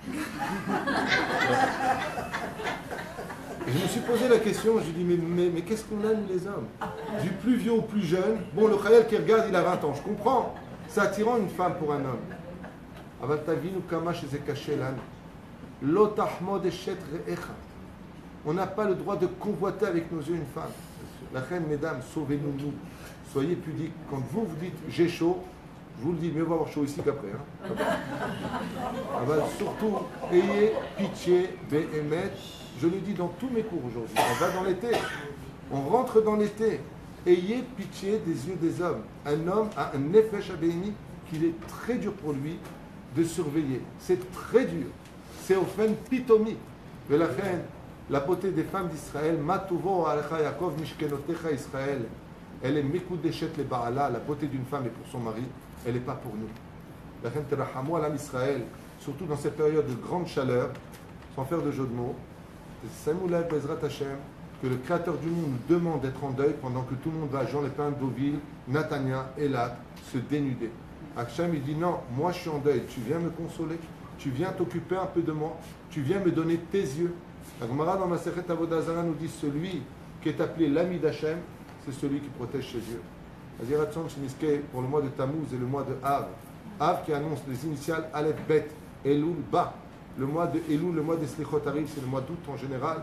Et je me suis posé la question, je lui ai dit, mais, mais, mais qu'est-ce qu'on a, nous les hommes? Du plus vieux au plus jeune, bon, le khayal qui regarde, il a vingt ans, je comprends. C'est attirant une femme pour un homme. Aval tavinu kama sheze kaché lan. Lo tahmod eshet re'echa. On n'a pas le droit de convoiter avec nos yeux une femme. La reine, mesdames, sauvez-nous, nous. Soyez pudiques. Quand vous vous dites j'ai chaud, je vous le dis, mieux vaut avoir chaud ici qu'après. Hein. Aval, surtout, ayez pitié, be'emet. Je le dis dans tous mes cours aujourd'hui. On va dans l'été. On rentre dans l'été. Ayez pitié des yeux des hommes. Un homme a un nefesh abéni qu'il est très dur pour lui de surveiller. C'est très dur. C'est au fin pitomi. Mais la reine, la beauté des femmes d'Israël, Matuvo alecha Yaakov mishkenotecha Israël, elle est mekudeshet le Baala, la beauté d'une femme et pour son mari, elle n'est pas pour nous. La reine Terahamo alam Israël, surtout dans cette période de grande chaleur, sans faire de jeu de mots, Samoula Bezrat Hashem, que le Créateur du monde nous demande d'être en deuil pendant que tout le monde va à Jean-les-Pins, Deauville, Natania, Elat, se dénuder. Hashem, il dit non, moi je suis en deuil, tu viens me consoler, tu viens t'occuper un peu de moi, tu viens me donner tes yeux. La Gemara dans Masechet Avodah Zarah nous dit celui qui est appelé l'ami d'Hachem, c'est celui qui protège ses yeux. Aziratson Shemiske pour le mois de Tammuz et le mois de Av. Av qui annonce les initiales Aleph Bet, Elul Ba. Le mois de Elul, le mois des Slichot arrive, c'est le mois d'août en général.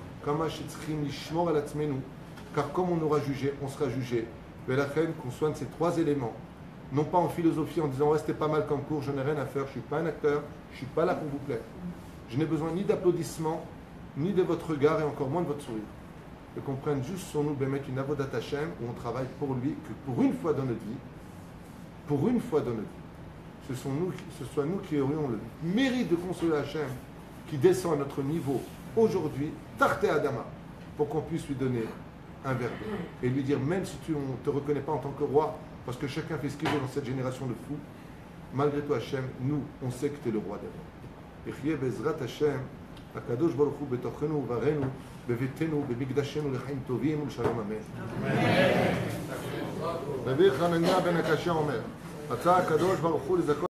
Car comme on aura jugé, on sera jugé. Mais la reine qu'on soigne ces trois éléments. Non pas en philosophie en disant ouais, c'était pas mal comme cours, je n'ai rien à faire, je ne suis pas un acteur, je ne suis pas là pour vous plaire. Je n'ai besoin ni d'applaudissements, ni de votre regard et encore moins de votre sourire. Et qu'on prenne juste sur nous, mettre une avodat Hashem où on travaille pour lui, que pour une fois dans notre vie, pour une fois dans notre vie, ce, sont nous, ce soit nous qui aurions le mérite de consoler Hashem qui descend à notre niveau aujourd'hui, Tarte Adama, pour qu'on puisse lui donner un verbe et lui dire même si tu, on ne te reconnaît pas en tant que roi, parce que chacun fait ce qu'il veut dans cette génération de fous, malgré toi Hashem, nous, on sait que tu es le roi d'abord. Echye bezrat Hashem, Akadosh Baruch Hu betochenu uvarenu, bevetenu, bemikdashenu lechaim tovim ulshalom amen. Rabbi Hanania ben Akashia omer, Atza Akadosh Baruch Hu lezakot